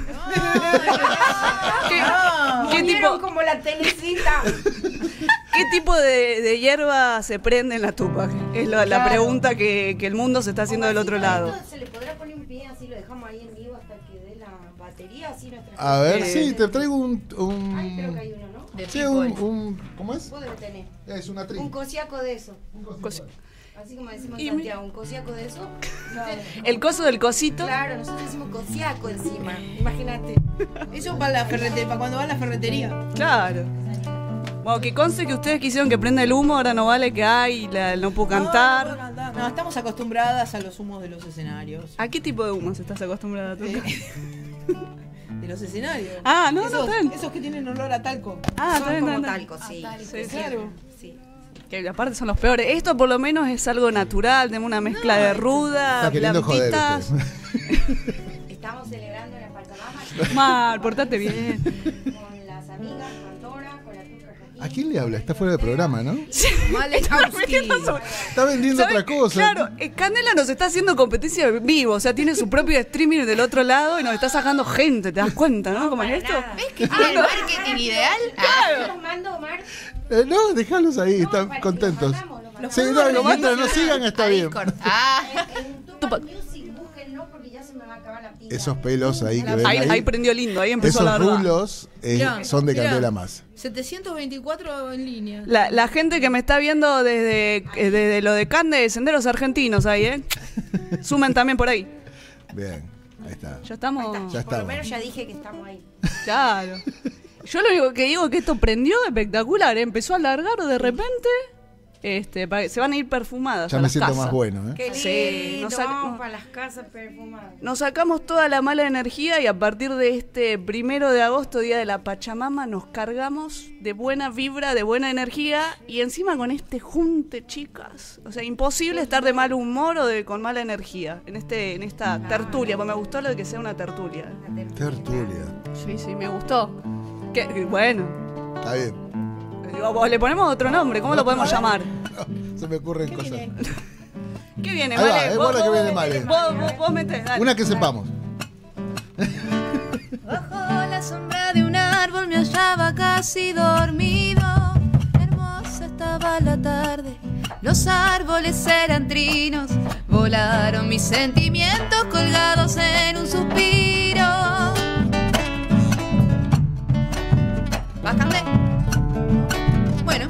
Vinieron tipo, como la telecita. ¿Qué tipo de hierba se prende en la Tupac? Es la Claro. pregunta que el mundo se está haciendo del otro lado. ¿Se le podrá poner un pie así lo dejamos ahí en vivo hasta que dé la batería? Así nuestra A ver, Eh, sí, te traigo Ay, creo que hay uno, ¿no? De Sí, people. ¿cómo es? Vos debes tener. Es una tri. Un cosiaco de eso. Cos- Así como decimos Y en Santiago, un cosiaco de eso. El coso del cosito. Claro, nosotros decimos cosiaco encima. Imagínate. Eso para la ferretería, para cuando va a la ferretería. Claro. Bueno, que conste que ustedes quisieron que prenda el humo, ahora no vale que hay, no puedo cantar. No, no, estamos acostumbradas a los humos de los escenarios. ¿A qué tipo de humos estás acostumbrada tú? De los escenarios. Ah, no, no, esos, está bien. esos que tienen olor a talco. Ah, Son está bien, como está bien. talco, sí. Sí, sí. Claro. Sí. Que aparte son los peores. Esto por lo menos es algo natural, tenemos una mezcla de ruda, Está queriendo joder plantitas. usted. Estamos celebrando la Pachamama Mar, portate bien. con las amigas, Pandora, con la Turca Joaquín. ¿A quién le habla? Está fuera del programa, ¿no? Malekowski. Está vendiendo ¿Sabes? otra cosa. Claro, Candela nos está haciendo competencia en vivo, o sea, tiene su propio streaming del otro lado y nos está sacando gente, ¿te das cuenta, no? ¿Cómo es esto? ¿Ves que tiene el marketing ideal? ¿Te los mando, Omar? No, déjalos ahí, están para- contentos. los mandamos, los Sí, mandamos. no, mientras nos sigan está A bien. Discord. Ah. En Tupac Music, búsquenlo porque ya se me va a acabar la pila. Esos pelos ahí que ven Ahí ahí, prendió lindo, ahí empezó esos la verdad. rulos Mirá, son de mirá. Candela más. 724 en línea. La gente que me está viendo desde lo de Cande, Senderos Argentinos ahí, ¿eh? Sumen también por ahí. Bien. Ahí está. Ya estamos. Ya Por lo estamos. menos ya dije que estamos ahí. Claro. Yo lo único que digo es que esto prendió espectacular. Empezó a alargar de repente. Se van a ir perfumadas. Ya a me las siento casas. más bueno, ¿eh? Qué Sí, lindo, nos vamos sac- para las casas perfumadas. Nos sacamos toda la mala energía y a partir de este 1 de agosto, Día de la Pachamama, nos cargamos de buena vibra, de buena energía y encima con este junte, chicas. O sea, imposible estar de mal humor o con mala energía en esta tertulia, porque me gustó lo de que sea una tertulia. Tertulia. Sí, me gustó. Bueno, Está bien. digo, vos le ponemos otro nombre, ¿cómo lo podemos llamar? Se me ocurren cosas. ¿Qué viene, Ahí va, Male? guarda que viene Male. Vos metés, dale. Una que sepamos. Bajo la sombra de un árbol me hallaba casi dormido. Hermosa estaba la tarde, los árboles eran trinos. Volaron mis sentimientos colgados en un suspiro. Bastante. Bueno.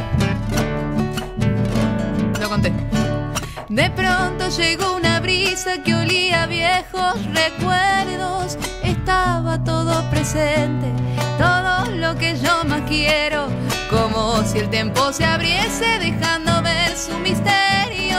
Lo conté. De pronto llegó una brisa que olía a viejos recuerdos. Estaba todo presente, todo lo que yo más quiero. Como si el tiempo se abriese dejando ver su misterio.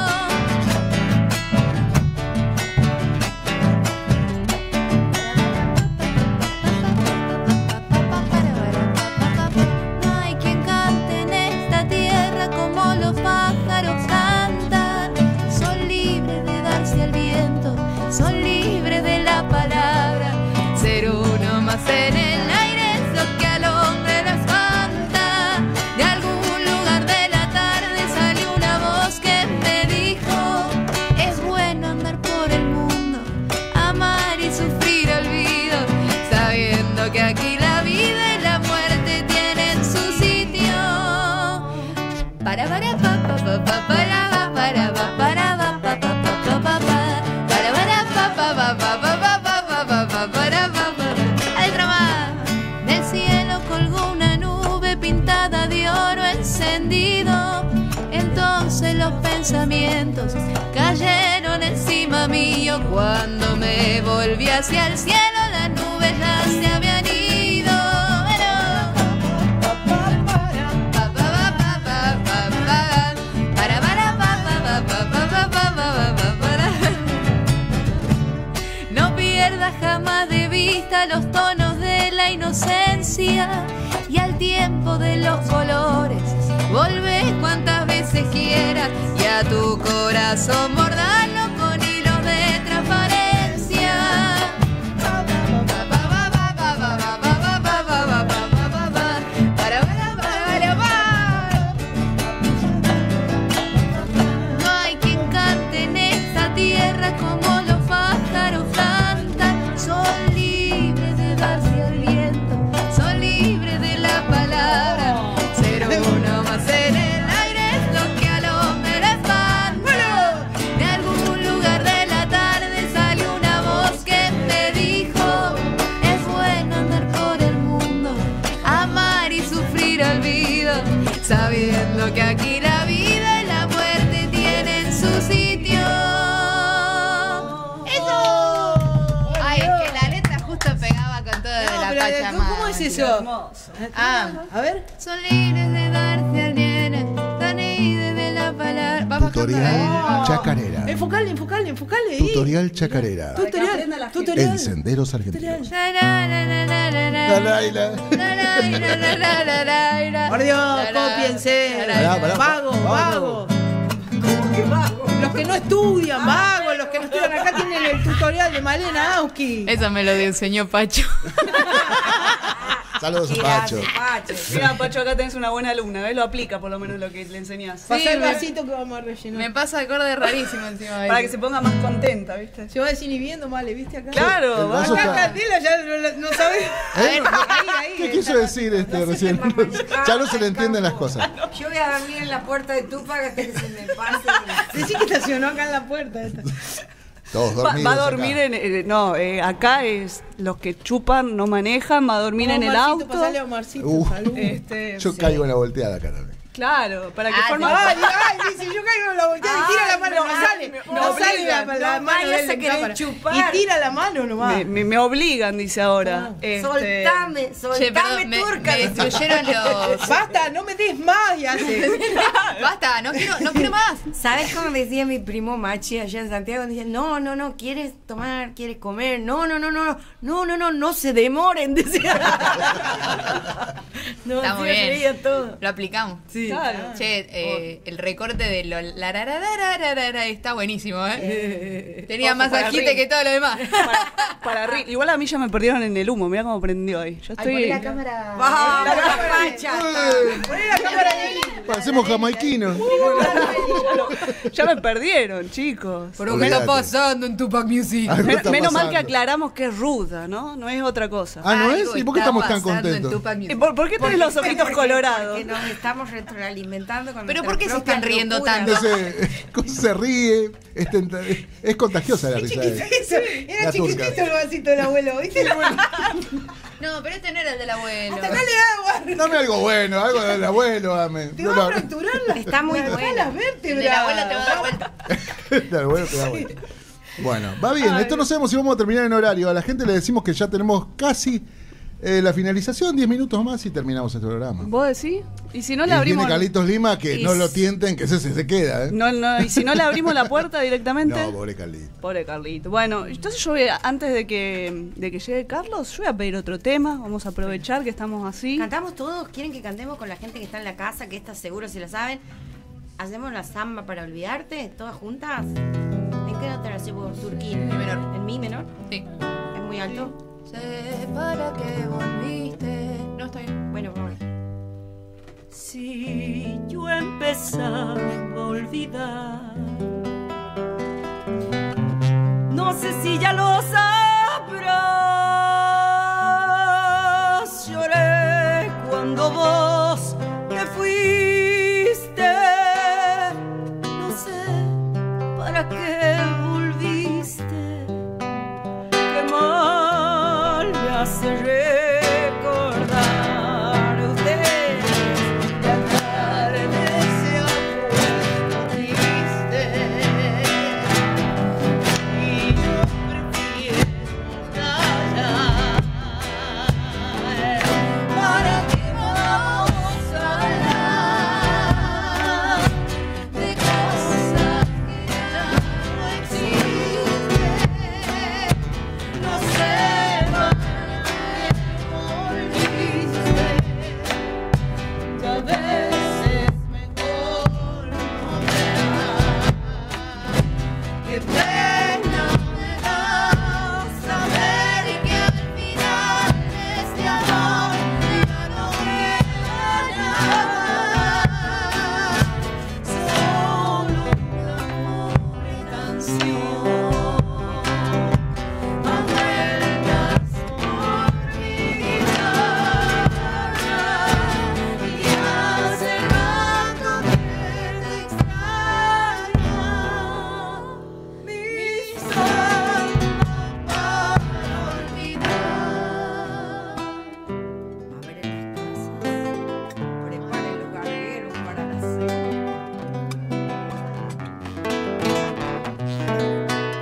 No hay quien cante en esta tierra como los pájaros cantan. Son libres de darse al viento, son libres de la palabra. Ser uno más en el aire es lo que al hombre lo espanta. De algún lugar de la tarde salió una voz que me dijo: es bueno andar por el mundo, amar y sufrir olvido, sabiendo que aquí la vida y la muerte tienen su sitio. Para pa pa pa para para pa pa pa pa pa para pa pa pa para pa. Al drama del cielo colgó una nube pintada de oro encendido. Entonces los pensamientos cayeron encima mío. Cuando me volví hacia el cielo, las nubes ya se habían ido. No pierdas jamás de vista los tonos de la inocencia y al tiempo de los colores. Volvé cuantas veces quieras y a tu corazón bordalo con hilos de transparencia. No hay quien cante en esta tierra como los pájaros cantan. Son libres de darse al viento, son libres de la palabra. Ser uno más en el aire es lo que al hombre le espanta. De algún lugar de la tarde salió una voz que me dijo: es bueno andar por el mundo, amar y sufrir olvido, sabiendo que aquí la vida y la muerte tienen su sitio. ¡Eso! Ay, es que la letra justo pegaba con todo de la pero, Pachamama. ¿cómo es eso? Hermoso. A ver. Son libres de darse al bien, son libres de la palabra. Vamos Tutorial chacarera. Enfocale ahí. Tutorial chacarera. Tutorial. En Senderos Argentinos. La, la, la, la, la, la, la. La, la, la. La, la, la, la, la, la, la, la. Por Dios, La, la, cópiense. la, la, Pará, Vago. Los que no estudian, vagos, los que no estudian acá tienen el tutorial de Malena Auski. Eso me lo enseñó Pacho. Saludos a Pacho. Mira, Pacho, acá tenés una buena alumna, ¿ves? Lo aplica por lo menos lo que le enseñás. Pasá el me- vasito que vamos a rellenar. Me pasa acorde rarísimo encima de Para que se ponga más contenta, ¿viste? Se va desinhibiendo, Male, ¿viste acá? Claro, El vaso va. Acá está- Candela ya no sabe. Ahí. ¿Qué quiso decir recién? Ya no se le entienden las cosas. Yo voy a dormir en la puerta de Tupac hasta que se me pase. Decí que estacionó acá en la puerta. Esta. Todos Va dormidos. a dormir acá. acá es los que chupan, no manejan, va a dormir en el Omarcito, auto. pasale a Omarcito, salud. Yo Sí. caigo en la volteada acá también. Claro, para que Ay, dice, yo caigo en la volteada y tiro la mano, no sale. No sale la mano vayas de a él en querer cámara. chupar. Y tira la mano nomás. Me obligan, dice ahora. Soltame, Che, perdón, turca. me destruyeron los... Basta, no me des más, y hace. Basta, no quiero más. ¿Sabes cómo decía mi primo Machi allá en Santiago? Decía, no, ¿quieres tomar? ¿Quieres comer? No se demoren, decía. No, Está muy sí, bien. reía todo. Lo aplicamos. Sí. Claro. Che, el recorte de lo la está buenísimo, ¿eh? Tenía Ojo, más para agite arriba. que todo lo demás. Para arriba. Igual a mí ya me perdieron en el humo. Mira cómo prendió ahí. Yo estoy. Poné la cámara. Vamos, Pacha. Poné la cámara de él. Parecemos jamaiquinos. Ya me perdieron, chicos. ¿Pero qué está Olvídate. pasando en Tupac Music? Algo está Menos mal pasando. que aclaramos que es ruda, ¿no? No es otra cosa. Ah, ¿no Algo es? ¿Y por qué está estamos tan pasando en contentos? Tupac Music. ¿Por qué tenés los ojitos colorados? Porque nos estamos retroalimentando con Pero nuestras ¿por qué se propias están riendo locuras. tanto? Entonces, se ríe, es contagiosa la risa de él. Era La turca. chiquitito el vasito del abuelo, ¿viste? No, pero este no era el del abuelo. Hasta dale agua. Dame algo bueno, algo del abuelo, dame. Te va a fracturar Está muy las buena. las El vértebras. del abuelo te va a dar vuelta. Del abuelo te da vuelta. Bueno, va bien. Esto no sabemos si vamos a terminar en horario. A la gente le decimos que ya tenemos casi la finalización, 10 minutos más y terminamos este programa. ¿Vos decís? Y si no le Y abrimos. viene Carlitos Lima, que Y no lo s- tienten, que se queda, ¿eh? No, y si no le abrimos la puerta directamente. No, pobre Carlitos. Pobre Carlito. Bueno, entonces yo voy antes de que llegue Carlos, yo voy a pedir otro tema. Vamos a aprovechar que estamos así. ¿Cantamos todos? ¿Quieren que cantemos con la gente que está en la casa, que está seguro si la saben? ¿Hacemos la samba para olvidarte? ¿Todas juntas? ¿En qué nota la hacemos, Turquín? Mi menor. ¿En mi menor? Sí. ¿Es muy alto? Sé para qué volviste. No, está bien. Bueno, vamos. Si yo empezaba a olvidar, no sé si ya lo sabrás. Lloré cuando vos te fuiste. No sé para qué volviste. Qué mal me hace recordar ustedes de andar en ese apuesto triste. Y yo prefiero callar. ¿Para qué vamos a hablar de cosas que ya no existen? No sé para qué volviste. Y a veces mejor no mirar. Qué pena me da saber que al final este amor ya no queda nada. Solo una pobre canción a vueltas por mi guitarra. Y hace rato que te extraña mi samba para olvidar. A ver en las casas. Preparen los gargueros para la cena.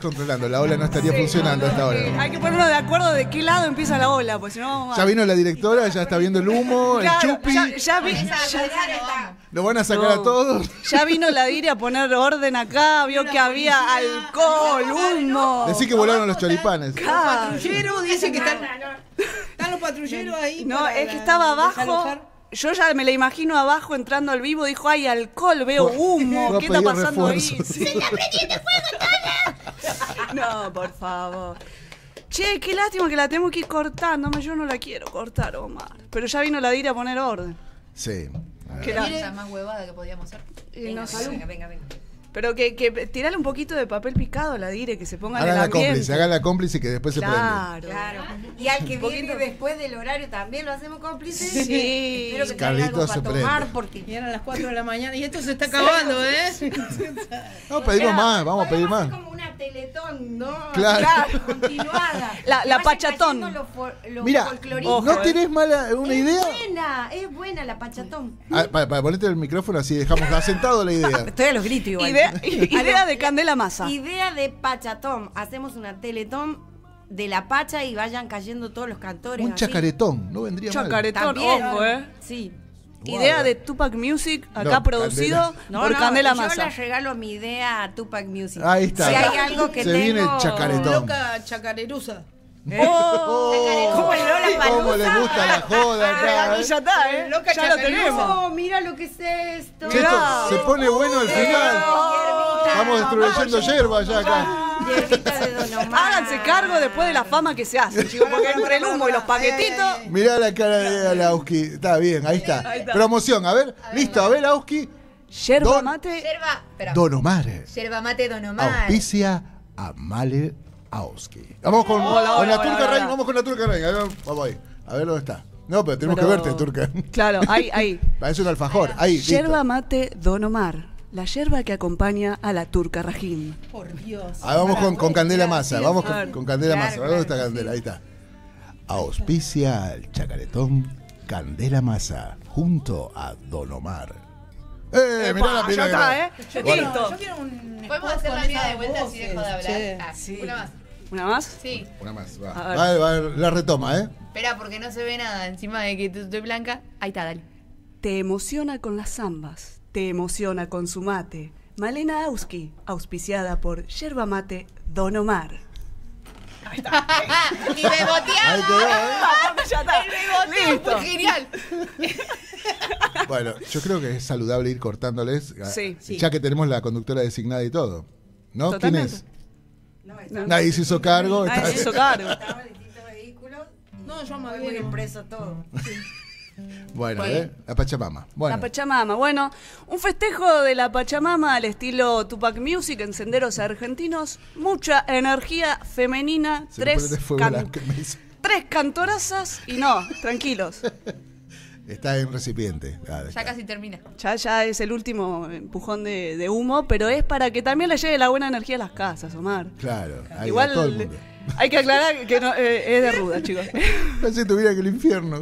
controlando. La ola no estaría funcionando hasta ahora. Hay que ponernos de acuerdo de qué lado empieza la ola, pues si no vamos Ya a... vino la directora, ya está viendo el humo, Claro, el chupi. Lo van a sacar No. a todos. Ya vino la Dire a poner orden acá, vio que había alcohol, humo. Decí que volaron los choripanes. Ah, Patrulleros dicen que están los patrulleros ahí. no, para es que estaba abajo. desalojar. Yo ya me la imagino abajo entrando al vivo, dijo, hay alcohol, veo humo, Va a ¿qué está pedir pasando ahí? refuerzos. Sí. No, por favor. Che, qué lástima que la tengo que ir cortando, yo no la quiero cortar, Omar. Pero ya vino la Dire a poner orden. Sí. Que La la- cosa más huevada que podíamos hacer. no sé. venga. Pero que tirale un poquito de papel picado a la Dire, que se ponga en el Hagan la ambiente. cómplice, hagan la cómplice que después se prende. Claro. Claro. Y al que Un poquito. viene después del horario también lo hacemos cómplices. Sí. Espero que traigan algo Carlitos se para tomar prende. porque Y eran las 4 de la mañana y esto se está acabando, ¿eh? No, pedimos más, vamos a pedir podemos más. hacer como una teletón, ¿no? Claro. Continuada. La Que vayan pachatón. cayendo los Mira, folcloristas. ¿no tenés mala una idea? Es buena la pachatón. Para ponerte el micrófono así dejamos asentado la idea. Estoy a los gritos igual. Idea de Candela Masa. Idea de pachatón. Hacemos una teletón de la pacha y vayan cayendo todos los cantores. Un así. chacaretón, no vendría mal. Chacaretón, También. ojo, Sí. Idea de Tupac Music, acá No, producido No, por no, Candela yo Masa. le regalo mi idea a Tupac Music. Ahí está. Si hay algo que Se tengo... viene el chacaretón. Loca chacarerusa. Oh, Como el Lola cómo le gusta la joda acá, Ya está, ¿eh? Loca Ya lo chacarerusa. tenemos. Oh, mira lo que es esto. Che, esto se pone bueno al final. Estamos destruyendo yerba ya acá. Hierbita de Don Omar. Háganse cargo después de la fama que se hace, chicos, porque entre el humo y los paquetitos. Mirá la cara de Auski. Está bien, ahí está. Ahí está. Promoción, a ver. Listo, a ver, Auski. Yerba Don- mate. Espera. Don Omar. Yerba mate Don Omar. Auspicia a Male Auski. Vamos con, Hola, con la hola, Turca hola. Rein. Vamos con la Turca Rein. A ver, vamos ahí. A ver dónde está. No, pero tenemos Pero- que verte, Turca. Claro, ahí. Parece un alfajor. Ahí, listo. Yerba mate Don Omar. La yerba que acompaña a la Turca Rajín. Por Dios. Ahí vamos con Candela Masa. Vamos claro. con Candela Claro, Masa. ¿Dónde está claro, Candela? Ahí está. Auspicia al chacaretón Candela Masa junto a Don Omar. Mirá la Ya pila está, que- ¿eh? Bueno. Listo. Yo quiero un Podemos spot hacer con la mía esas de vuelta así dejo de voces, hablar. che. Ah, Sí. Una más. ¿Una más? Sí. Una más, va. A ver. Va, la retoma, ¿eh? Espera, porque no se ve nada. Encima de que estoy blanca. Ahí está, dale. Te emociona con las zambas, te emociona con su mate. Malena Auski, auspiciada por Yerba Mate Don Omar. Y beboteaba. Ahí quedó, ¿eh? Ya está. Listo. Fue genial. Bueno, yo creo que es saludable ir cortándoles. Sí. Ya que tenemos la conductora designada y todo. ¿No? Totalmente. ¿Quién es? Nadie se hizo cargo. Nadie está- se hizo cargo. Estaban distintos vehículos. No, yo me Muy voy impreso todo. Bueno, la Pachamama. Bueno, La Pachamama. Bueno, un festejo de la Pachamama al estilo Tupac Music en senderos argentinos. Mucha energía femenina. se le prende fuego la camisa. Tres cantorazas y no, tranquilos. Está en recipiente. Ya casi termina. Ya es el último empujón de humo, pero es para que también le llegue la buena energía a las casas, Omar. Claro, ahí Igual a todo el mundo. hay que aclarar que no, es de ruda, chicos. No sé si tuviera que el infierno.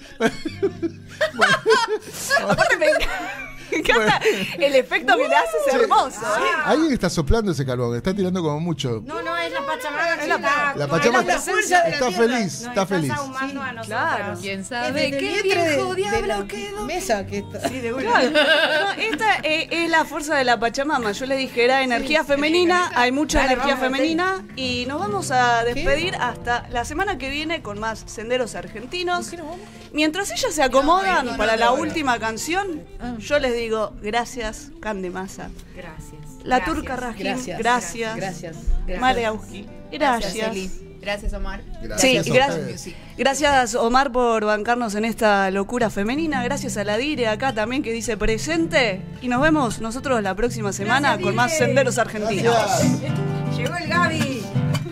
Aparte me encanta el efecto que le hace, es hermoso. Alguien está soplando ese carbón, está tirando como mucho. No, es la Pachamama. Es la- La Pachamama la fuerza de la está tierra. feliz, está feliz. ahumando a nosotras. Claro. ¿Quién Es sabe desde el qué vientre viejo de diablo la quedó? mesa que está. Claro. No, esta es la fuerza de la Pachamama. Yo les dije, era energía femenina, hay mucha Dale, energía vamos, femenina y nos vamos a despedir hasta la semana que viene con más senderos argentinos. Mientras ellas se acomodan para la última canción, yo les digo gracias, Cande Masa. Gracias. La Gracias. Turca Rajín, Gracias. gracias. Gracias. Male Auski, gracias. Eli. Gracias, Omar. Sí, Gracias a gracias. ustedes. Gracias Omar por bancarnos en esta locura femenina. Gracias a la Dire acá también que dice presente. Y nos vemos nosotros la próxima semana Gracias, con más Dire. senderos argentinos. Llegó el Gaby.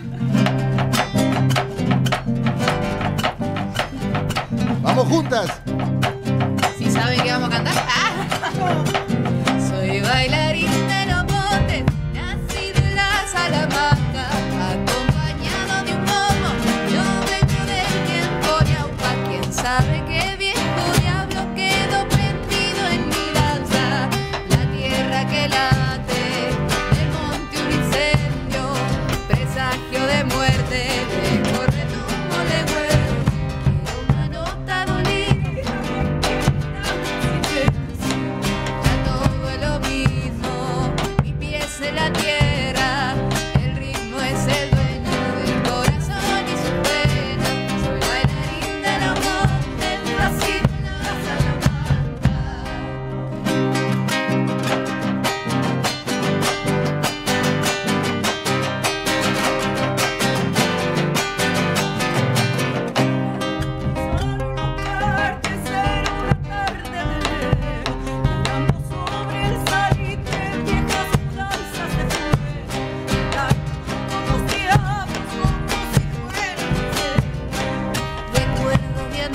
Vamos juntas. ¿Sí saben que vamos a cantar? ¡Ah! Soy bailarín de los botes, nací de la Salamanca, acompañado de un momo. Yo vengo del tiempo de Aupa, quién sabe qué viejo diablo quedó prendido en mi danza. La tierra que late, del monte un incendio,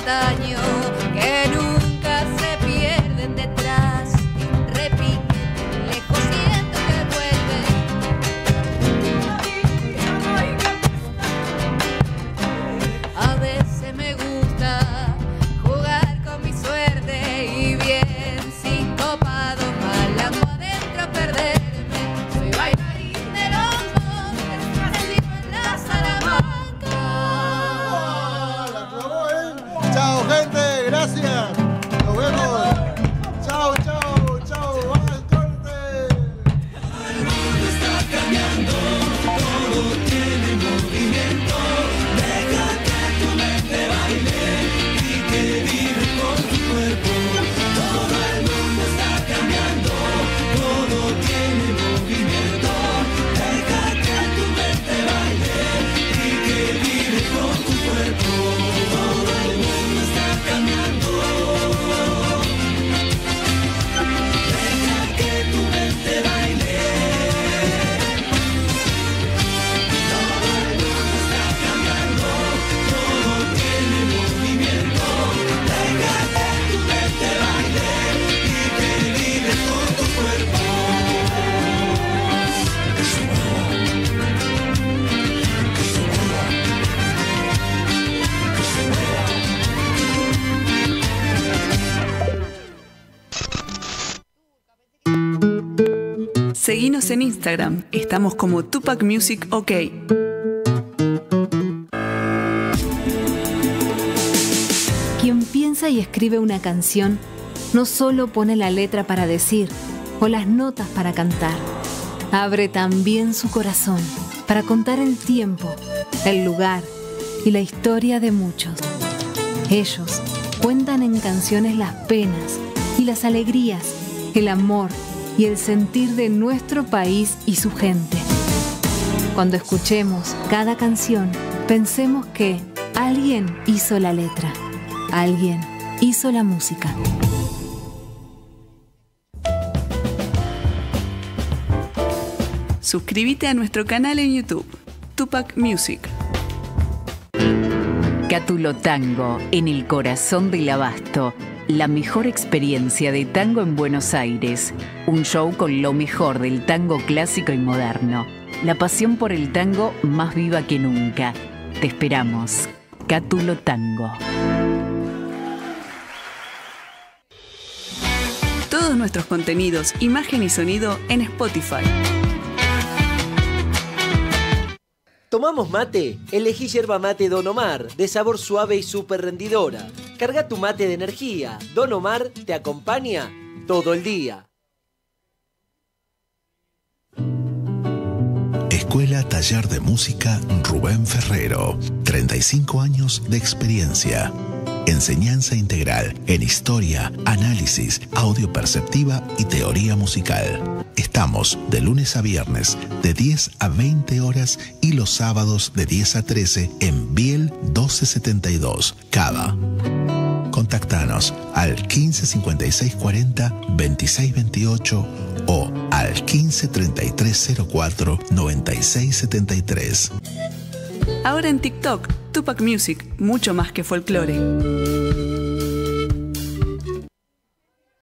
antaño que nunca se pierden detrás de un repique lejos siento que vuelve. A veces me gusta jugar con mi suerte y bien sincopado malambo adentro perderme. Soy bailarín de los montes, nacido en la Salamanca. La clavó, ¿eh? Chao, gente, gracias. Nos vemos. Chao, chao, chao. Vamos al corte. Seguinos en Instagram, estamos como Tupac Music OK. Quien piensa y escribe una canción no solo pone la letra para decir o las notas para cantar, abre también su corazón para contar el tiempo, el lugar y la historia de muchos. Ellos cuentan en canciones las penas y las alegrías, el amor y el sentir de nuestro país y su gente. Cuando escuchemos cada canción, pensemos que alguien hizo la letra, alguien hizo la música. Suscríbete a nuestro canal en YouTube, Tupac Music. Cátulo Tango, en el corazón del Abasto. La mejor experiencia de tango en Buenos Aires. Un show con lo mejor del tango clásico y moderno. La pasión por el tango más viva que nunca. Te esperamos. Cátulo Tango. Todos nuestros contenidos, imagen y sonido en Spotify. ¿Tomamos mate? Elegí yerba mate Don Omar, de sabor suave y súper rendidora. Carga tu mate de energía. Don Omar te acompaña todo el día. Escuela Taller de Música Rubén Ferrero. 35 años de experiencia. Enseñanza integral en historia, análisis, audio perceptiva y teoría musical. Estamos de lunes a viernes de 10 a 20 horas y los sábados de 10 a 13 en Biel 1272, Cava. Contactanos al 15 56 40 26 28 o al 15 33 04 96 73. Ahora en TikTok, Tupac Music, mucho más que folclore.